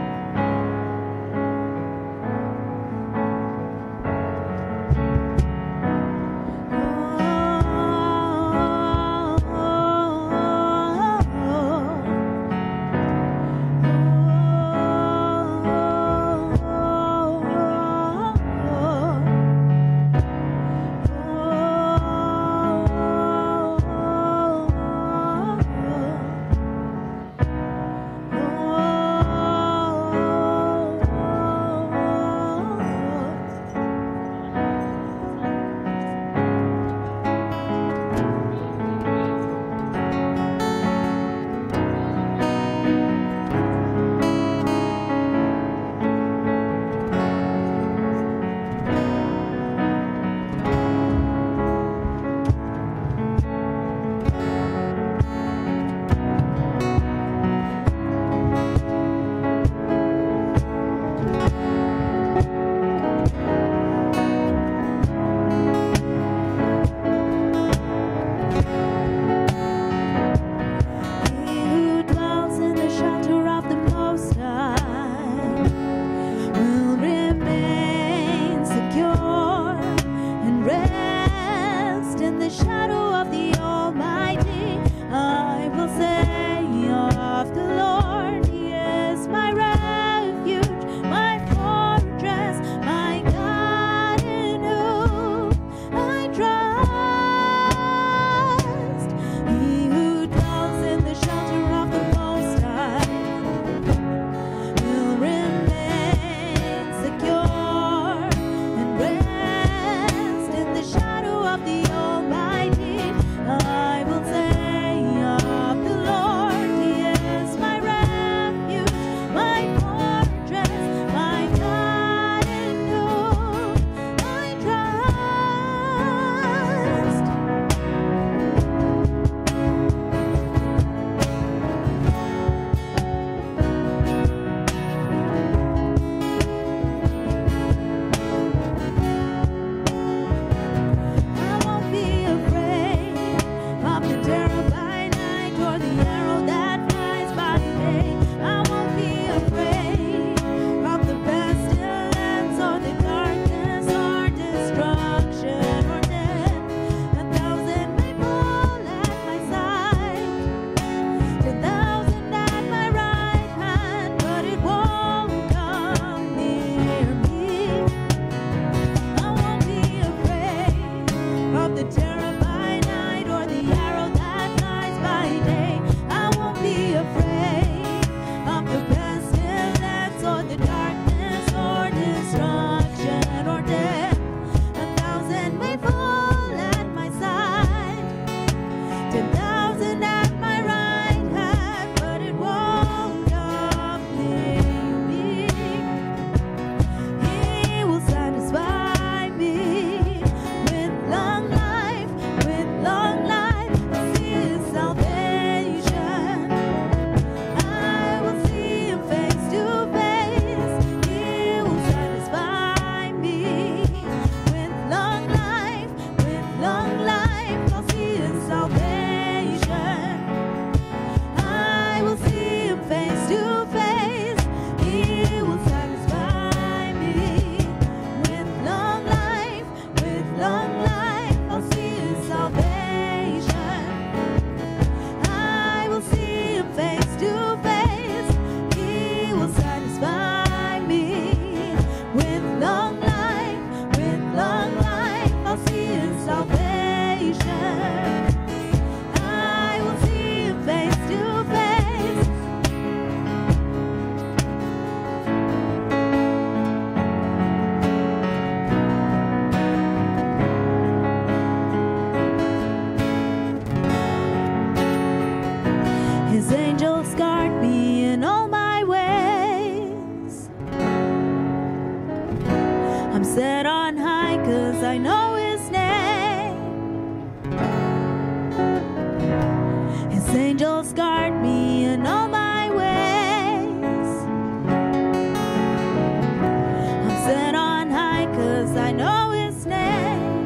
S1: I'm set on high 'cause I know his name. His angels guard me in all my ways. I'm set on high 'cause I know his name.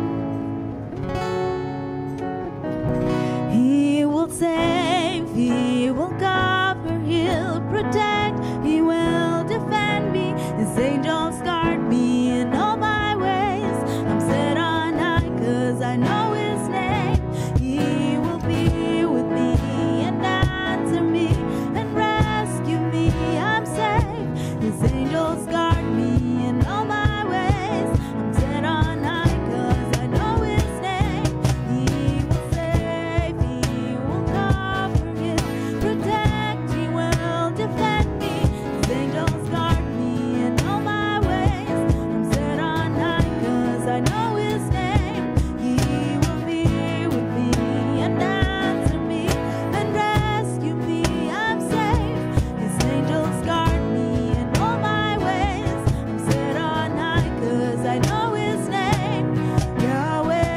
S1: He will save, he will cover, he'll protect, he will defend me. His angels guard me in all my ways. I'm set on high 'cause I know his name. He will be with me and answer me and rescue me. I'm safe. His angels guard me in all my ways. I'm set on high 'cause I know his name. He will save, he will cover, he'll protect, he will defend me. His angels guard me in all my ways. I'm set on high 'cause I know his name. He will be with me and answer me and rescue me. I'm safe. His angels guard me in all my ways. I'm set on high 'cause I know his name. Yahweh.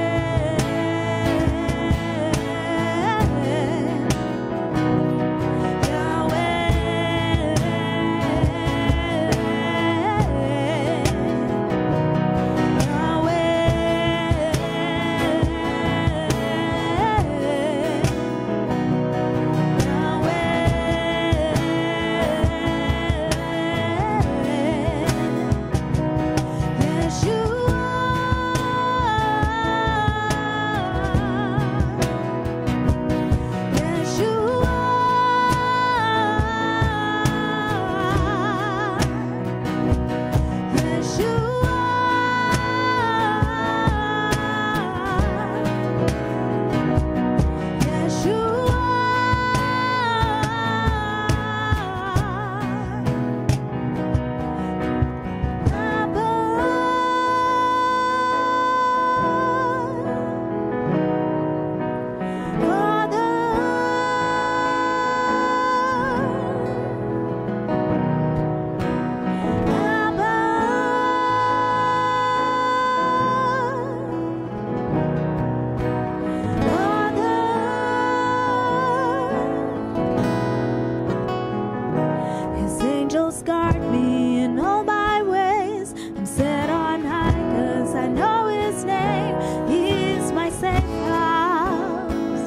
S1: His angels guard me in all my ways. I'm set on high 'cause I know his name. He's my safe house.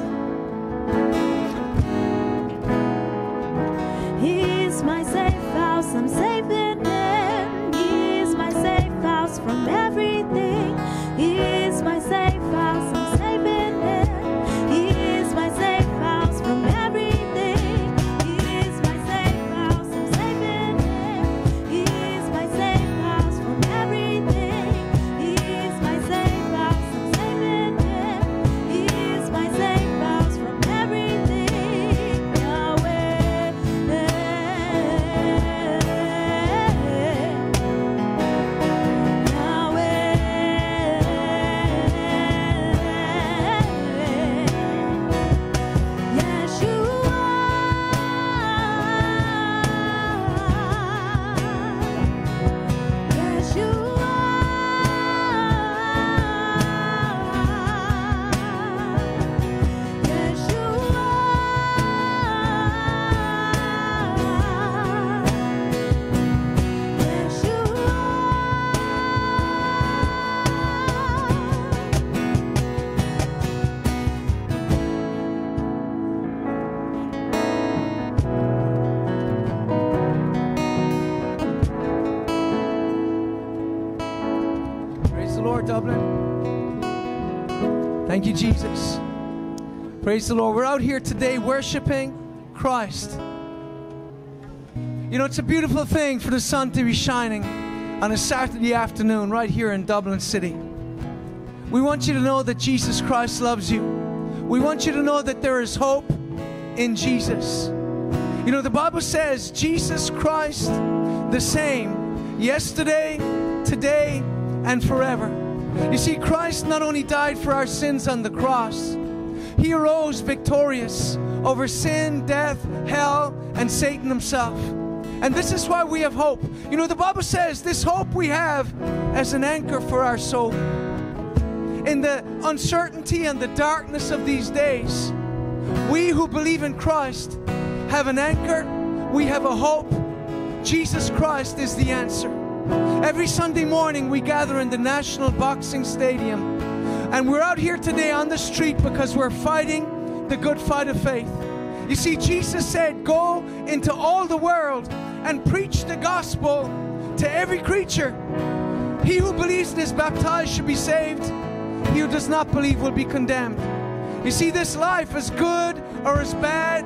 S1: He's my safe house. I'm safe in him. He's my safe house from everything. He's my safe house. I'm safe in him. He's my safe house from everything. He's my safe house. I'm safe in him. He's my safe house from everything. He's my safe house. I'm safe in him. He's my safe house from everything. Yahweh.
S6: Lord, Dublin. Thank you, Jesus. Praise the Lord. We're out here today worshiping Christ. You know, it's a beautiful thing for the sun to be shining on a Saturday afternoon right here in Dublin City. We want you to know that Jesus Christ loves you. We want you to know that there is hope in Jesus. You know, the Bible says Jesus Christ the same yesterday, today, and forever. You see, Christ not only died for our sins on the cross, He arose victorious over sin, death, hell, and Satan himself. And this is why we have hope. You know, the Bible says this hope we have as an anchor for our soul. In the uncertainty and the darkness of these days, we who believe in Christ have an anchor. We have a hope. Jesus Christ is the answer. Every Sunday morning we gather in the National Boxing Stadium, and we're out here today on the street because we're fighting the good fight of faith. You see, Jesus said, go into all the world and preach the gospel to every creature. He who believes and is baptized should be saved. He who does not believe will be condemned. You see, this life, as good or as bad,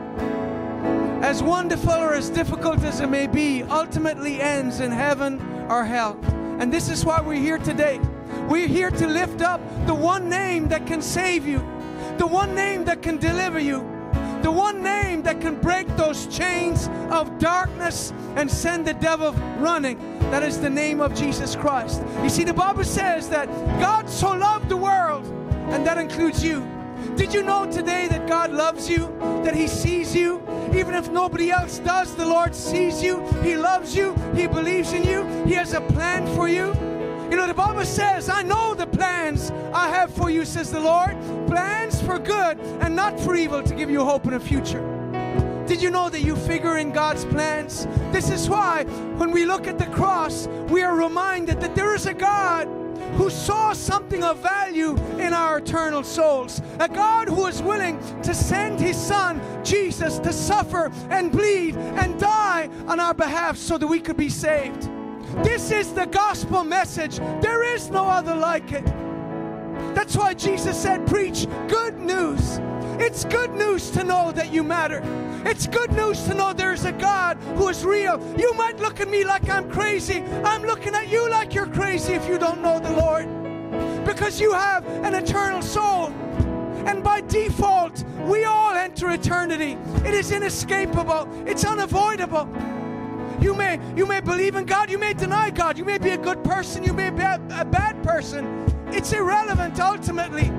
S6: as wonderful or as difficult as it may be, ultimately ends in heaven or hell. And this is why we're here today. We're here to lift up the one name that can save you, the one name that can deliver you, the one name that can break those chains of darkness and send the devil running. That is the name of Jesus Christ. You see, the Bible says that God so loved the world, and that includes you. Did you know today that God loves you, that He sees you? Even if nobody else does, the Lord sees you. He loves you. He believes in you. He has a plan for you. You know, the Bible says, I know the plans I have for you, says the Lord. Plans for good and not for evil, to give you hope in a future. Did you know that you figure in God's plans? This is why when we look at the cross, we are reminded that there is a God who saw something of value in our eternal souls. A God who is willing to send His Son, Jesus, to suffer and bleed and die on our behalf so that we could be saved. This is the gospel message. There is no other like it. That's why Jesus said, preach good news. It's good news to know that you matter. It's good news to know there's a God who is real. You might look at me like I'm crazy. I'm looking at you like you're crazy if you don't know the Lord. Because you have an eternal soul. And by default, we all enter eternity. It is inescapable. It's unavoidable. You may believe in God. You may deny God. You may be a good person. You may be a bad person. It's irrelevant ultimately.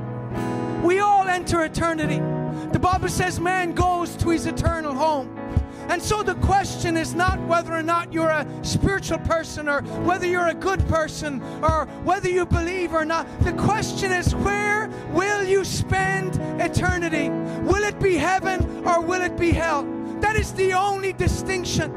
S6: We all enter eternity. The Bible says man goes to his eternal home. And so the question is not whether or not you're a spiritual person, or whether you're a good person, or whether you believe or not. The question is, where will you spend eternity? Will it be heaven or will it be hell? That is the only distinction.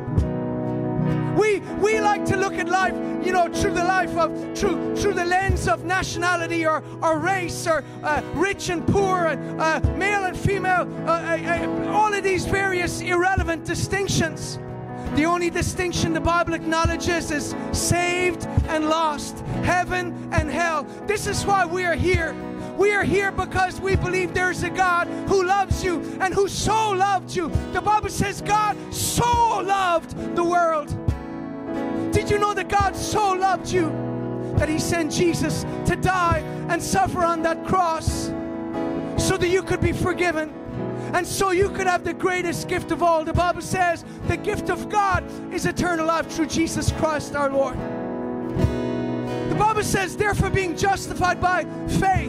S6: We like to look at life, you know, through the lens of nationality or race, or rich and poor, and male and female, all of these various irrelevant distinctions. The only distinction the Bible acknowledges is saved and lost, heaven and hell. This is why we are here. We are here because we believe there's a God who loves you and who so loved you. The Bible says God so loved the world. Did you know that God so loved you that He sent Jesus to die and suffer on that cross so that you could be forgiven and so you could have the greatest gift of all? The Bible says the gift of God is eternal life through Jesus Christ our Lord. The Bible says, therefore, being justified by faith,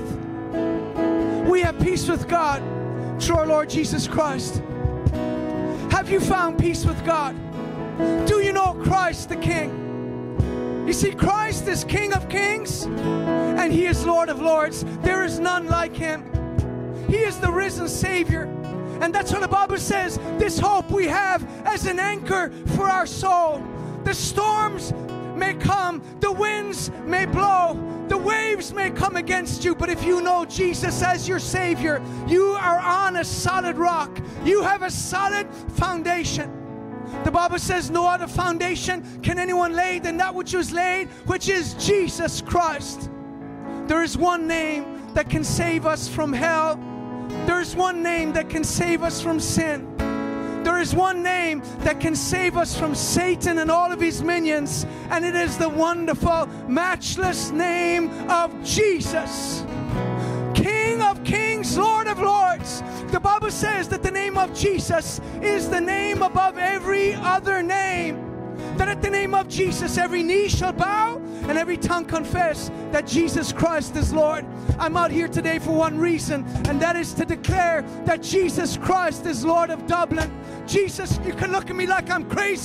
S6: we have peace with God through our Lord Jesus Christ. Have you found peace with God? Do you know Christ the King? You see, Christ is King of Kings and He is Lord of Lords. There is none like Him. He is the risen Savior. And that's what the Bible says, this hope we have as an anchor for our soul. The storms may come, the winds may blow, the waves may come against you, but if you know Jesus as your Savior, you are on a solid rock. You have a solid foundation. The Bible says no other foundation can anyone lay than that which was laid, which is Jesus Christ. There is one name that can save us from hell. There is one name that can save us from sin. There is one name that can save us from Satan and all of his minions, and it is the wonderful, matchless name of Jesus. King of kings, Lord of lords. The Bible says that the name of Jesus is the name above every other name. That at the name of Jesus every knee shall bow and every tongue confess that Jesus Christ is Lord. I'm out here today for one reason, and that is to declare that Jesus Christ is Lord of Dublin. Jesus, you can look at me like I'm crazy,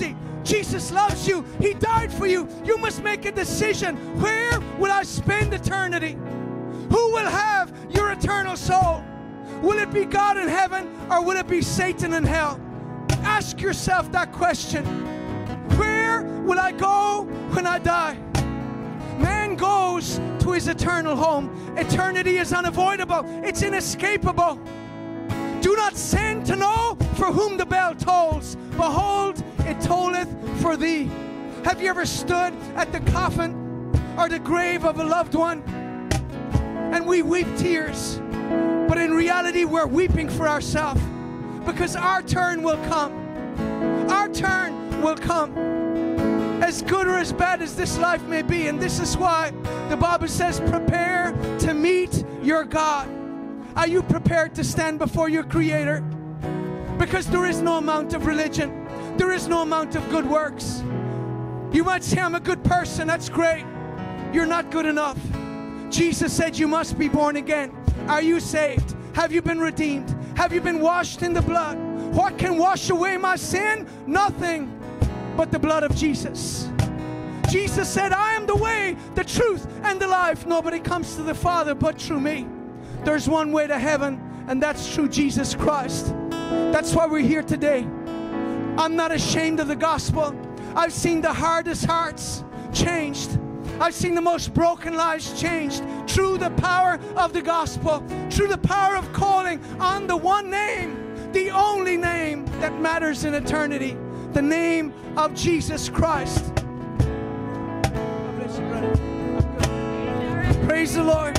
S6: Jesus loves you. He died for you. You must make a decision. Where will I spend eternity? Who will have your eternal soul? Will it be God in heaven or will it be Satan in hell? Ask yourself that question. Where will I go when I die? Man goes to his eternal home. Eternity is unavoidable. It's inescapable. Do not send to know for whom the bell tolls. Behold, it tolleth for thee. Have you ever stood at the coffin or the grave of a loved one and we weep tears? But in reality, we're weeping for ourselves because our turn will come. Our turn will come. As good or as bad as this life may be. And this is why the Bible says, prepare to meet your God. Are you prepared to stand before your Creator? Because there is no amount of religion. There is no amount of good works. You might say, I'm a good person. That's great. You're not good enough. Jesus said you must be born again. Are you saved? Have you been redeemed? Have you been washed in the blood? What can wash away my sin? Nothing but the blood of Jesus. Jesus said, I am the way, the truth, and the life. Nobody comes to the Father but through me. There's one way to heaven, and that's through Jesus Christ. That's why we're here today. I'm not ashamed of the gospel. I've seen the hardest hearts changed. I've seen the most broken lives changed through the power of the gospel, through the power of calling on the one name, the only name that matters in eternity, the name of Jesus Christ. God bless you, brother. Praise the Lord.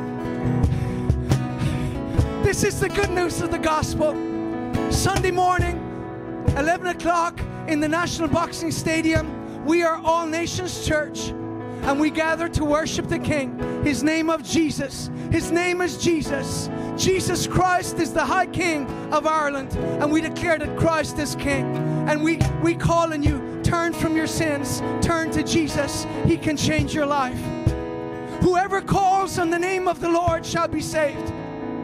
S6: This is the good news of the gospel. Sunday morning, 11 o'clock in the National Boxing Stadium, we are All Nations Church, and we gather to worship the King. His name of Jesus. His name is Jesus. Jesus Christ is the High King of Ireland, and we declare that Christ is King. And we call on you, turn from your sins, turn to Jesus. He can change your life. Whoever calls on the name of the Lord shall be saved.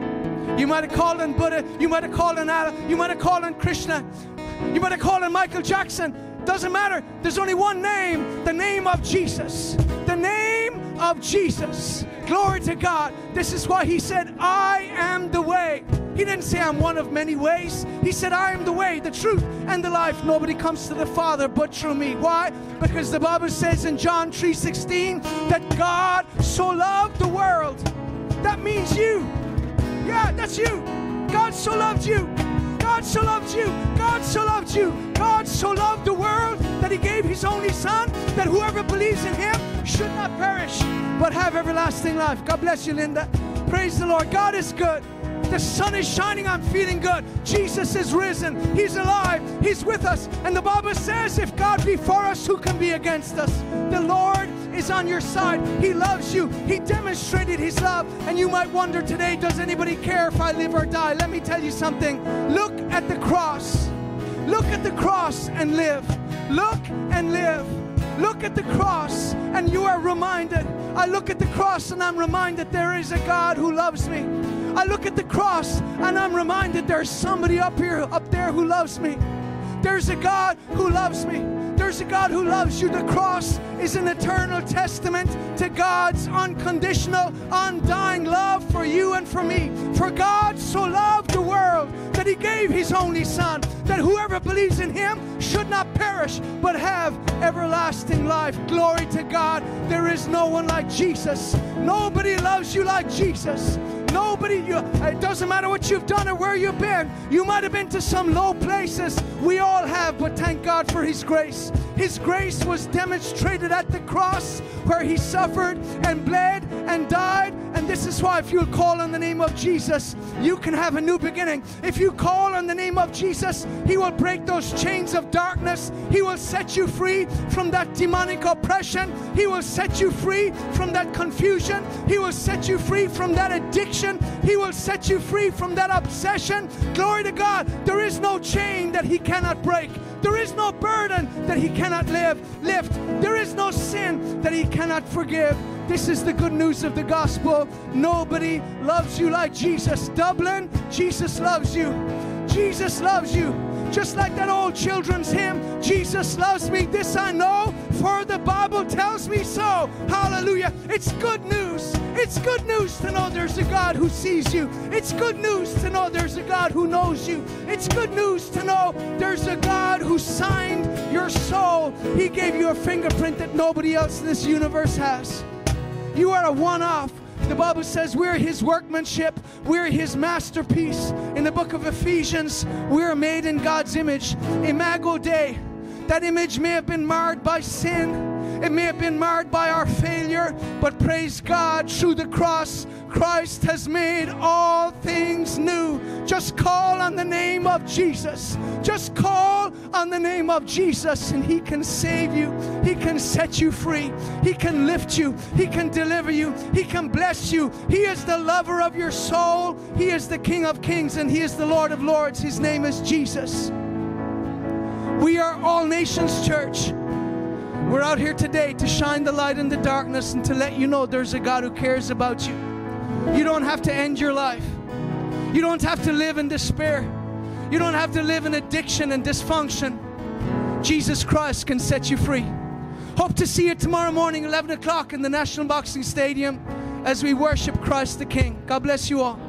S6: You might have called on Buddha, you might have called on Allah, you might have called on Krishna, you might have called on Michael Jackson. Doesn't matter. There's only one name, the name of Jesus. The name of Jesus. Glory to God. This is why he said, I am the way. He didn't say I'm one of many ways. He said, I am the way, the truth, and the life. Nobody comes to the Father but through me. Why? Because the Bible says in John 3:16 that God so loved the world. That means you. Yeah, that's you. God so loved you. God so loved you. God so loved you. God so loved the world that he gave his only Son, that whoever believes in him should not perish but have everlasting life. God bless you, Linda. Praise the Lord. God is good. The sun is shining. I'm feeling good. Jesus is risen. He's alive. He's with us. And the Bible says, if God be for us, who can be against us? The Lord is on your side. He loves you. He demonstrated his love. And you might wonder today, does anybody care if I live or die? Let me tell you something. Look at the cross. Look at the cross and live. Look and live. Look at the cross and you are reminded. I look at the cross and I'm reminded there is a God who loves me. I look at the cross and I'm reminded there's somebody up there who loves me. There's a God who loves me. There's a God who loves you. The cross is an eternal testament to God's unconditional, undying love for you and for me. For God so loved the world that he gave his only Son, that whoever believes in him should not perish but have everlasting life. Glory to God. There is no one like Jesus. Nobody loves you like Jesus. Nobody, it doesn't matter what you've done or where you've been. You might have been to some low places. We all have, but thank God for his grace. His grace was demonstrated at the cross where he suffered and bled and died. And this is why if you call on the name of Jesus, you can have a new beginning. If you call on the name of Jesus, he will break those chains of darkness. He will set you free from that demonic oppression. He will set you free from that confusion. He will set you free from that addiction. He will set you free from that obsession. Glory to God. There is no chain that he cannot break. There is no burden that he cannot lift. There is no sin that he cannot forgive. This is the good news of the gospel. Nobody loves you like Jesus. Dublin, Jesus loves you. Jesus loves you. Just like that old children's hymn, Jesus loves me, this I know, for the Bible tells me so. Hallelujah. It's good news. It's good news to know there's a God who sees you. It's good news to know there's a God who knows you. It's good news to know there's a God who signed your soul. He gave you a fingerprint that nobody else in this universe has. You are a one-off. The Bible says we're His workmanship. We're His masterpiece. In the book of Ephesians, we're made in God's image. Imago Dei. That image may have been marred by sin. It may have been marred by our failure. But praise God, through the cross, Christ has made all things new. Just call on the name of Jesus. Just call on the name of Jesus and He can save you. He can set you free. He can lift you. He can deliver you. He can bless you. He is the lover of your soul. He is the King of Kings and He is the Lord of Lords. His name is Jesus. We are All Nations Church. We're out here today to shine the light in the darkness and to let you know there's a God who cares about you. You don't have to end your life. You don't have to live in despair. You don't have to live in addiction and dysfunction. Jesus Christ can set you free. Hope to see you tomorrow morning, 11 o'clock in the National Boxing Stadium as we worship Christ the King. God bless you all.